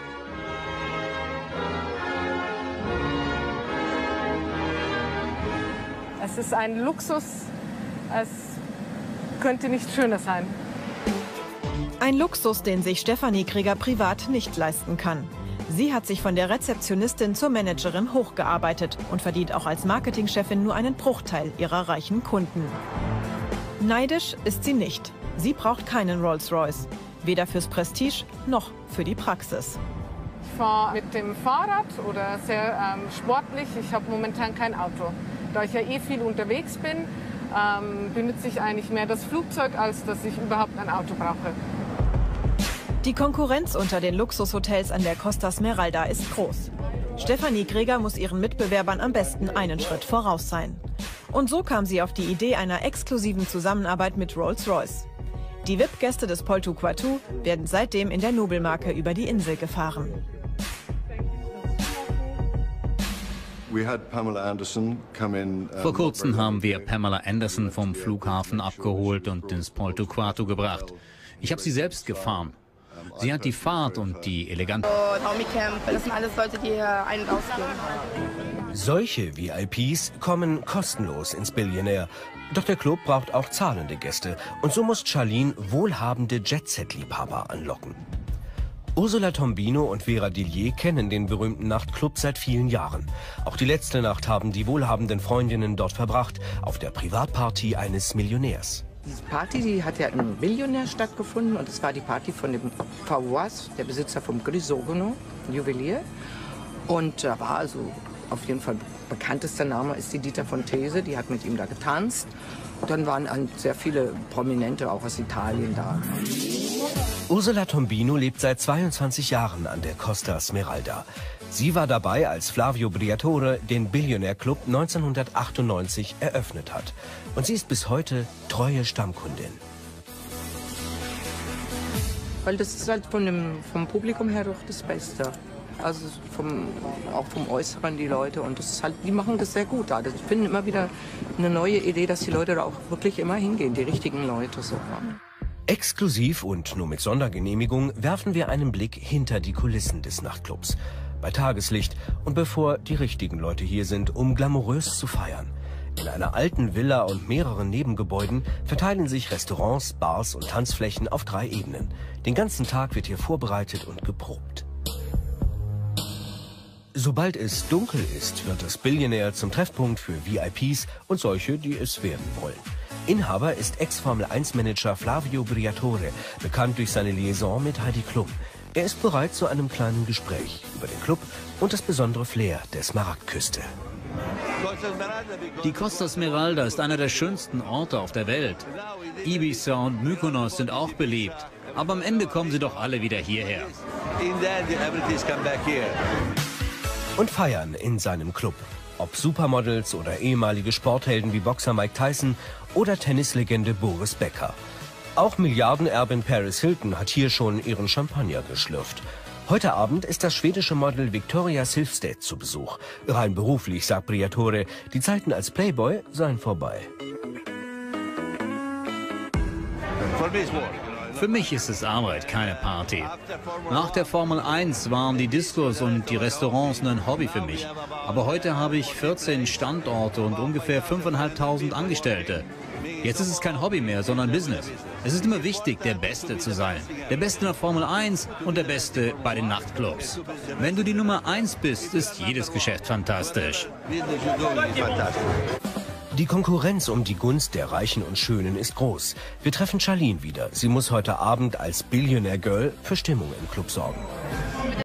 Es ist ein Luxus, es könnte nicht schöner sein. Ein Luxus, den sich Stefanie Greger privat nicht leisten kann. Sie hat sich von der Rezeptionistin zur Managerin hochgearbeitet und verdient auch als Marketingchefin nur einen Bruchteil ihrer reichen Kunden. Neidisch ist sie nicht. Sie braucht keinen Rolls-Royce. Weder fürs Prestige noch für die Praxis. Ich fahre mit dem Fahrrad oder sehr sportlich. Ich habe momentan kein Auto. Da ich ja viel unterwegs bin, benutze ich eigentlich mehr das Flugzeug, als dass ich überhaupt ein Auto brauche. Die Konkurrenz unter den Luxushotels an der Costa Smeralda ist groß. Stefanie Greger muss ihren Mitbewerbern am besten einen Schritt voraus sein. Und so kam sie auf die Idee einer exklusiven Zusammenarbeit mit Rolls-Royce. Die VIP-Gäste des Polto Quatu werden seitdem in der Nobelmarke über die Insel gefahren. Vor kurzem haben wir Pamela Anderson vom Flughafen abgeholt und ins Polto Quatu gebracht. Ich habe sie selbst gefahren. Sie hat die Fahrt und die elegante... Naomi Campbell, das sind alles Leute, die hier ein- und ausgehen. Solche VIPs kommen kostenlos ins Billionaire. Doch der Club braucht auch zahlende Gäste. Und so muss Charlene wohlhabende Jet-Set-Liebhaber anlocken. Ursula Tombino und Vera Dillier kennen den berühmten Nachtclub seit vielen Jahren. Auch die letzte Nacht haben die wohlhabenden Freundinnen dort verbracht, auf der Privatparty eines Millionärs. Diese Party, die hat ja im Millionär stattgefunden und es war die Party von dem Fawaz, der Besitzer vom Grisogono, Juwelier. Und da war also auf jeden Fall bekanntester Name ist die Dita von Tese, die hat mit ihm da getanzt. Und dann waren sehr viele Prominente auch aus Italien da. Ursula Tombino lebt seit 22 Jahren an der Costa Smeralda. Sie war dabei, als Flavio Briatore den Billionaire Club 1998 eröffnet hat. Und sie ist bis heute treue Stammkundin. Weil das ist halt vom Publikum her doch das Beste. Also auch vom Äußeren die Leute. Und das ist halt, die machen das sehr gut. Also ich finde immer wieder eine neue Idee, dass die Leute da auch wirklich immer hingehen, die richtigen Leute so. Exklusiv und nur mit Sondergenehmigung werfen wir einen Blick hinter die Kulissen des Nachtclubs. Bei Tageslicht und bevor die richtigen Leute hier sind, um glamourös zu feiern. In einer alten Villa und mehreren Nebengebäuden verteilen sich Restaurants, Bars und Tanzflächen auf 3 Ebenen. Den ganzen Tag wird hier vorbereitet und geprobt. Sobald es dunkel ist, wird das Billionaire zum Treffpunkt für VIPs und solche, die es werden wollen. Inhaber ist Ex-Formel-1-Manager Flavio Briatore, bekannt durch seine Liaison mit Heidi Klum. Er ist bereit zu einem kleinen Gespräch über den Club und das besondere Flair der Smaragdküste. Die Costa Smeralda ist einer der schönsten Orte auf der Welt. Ibiza und Mykonos sind auch beliebt. Aber am Ende kommen sie doch alle wieder hierher. Und feiern in seinem Club. Ob Supermodels oder ehemalige Sporthelden wie Boxer Mike Tyson oder Tennislegende Boris Becker. Auch Milliardenerbin Paris Hilton hat hier schon ihren Champagner geschlürft. Heute Abend ist das schwedische Model Victoria Silvstedt zu Besuch. Rein beruflich, sagt Briatore, die Zeiten als Playboy seien vorbei. Für mich ist es Arbeit, keine Party. Nach der Formel 1 waren die Diskos und die Restaurants nur ein Hobby für mich. Aber heute habe ich 14 Standorte und ungefähr 5.500 Angestellte. Jetzt ist es kein Hobby mehr, sondern Business. Es ist immer wichtig, der Beste zu sein. Der Beste in der Formel 1 und der Beste bei den Nachtclubs. Wenn du die Nummer 1 bist, ist jedes Geschäft fantastisch. Die Konkurrenz um die Gunst der Reichen und Schönen ist groß. Wir treffen Charlene wieder. Sie muss heute Abend als Billionaire Girl für Stimmung im Club sorgen.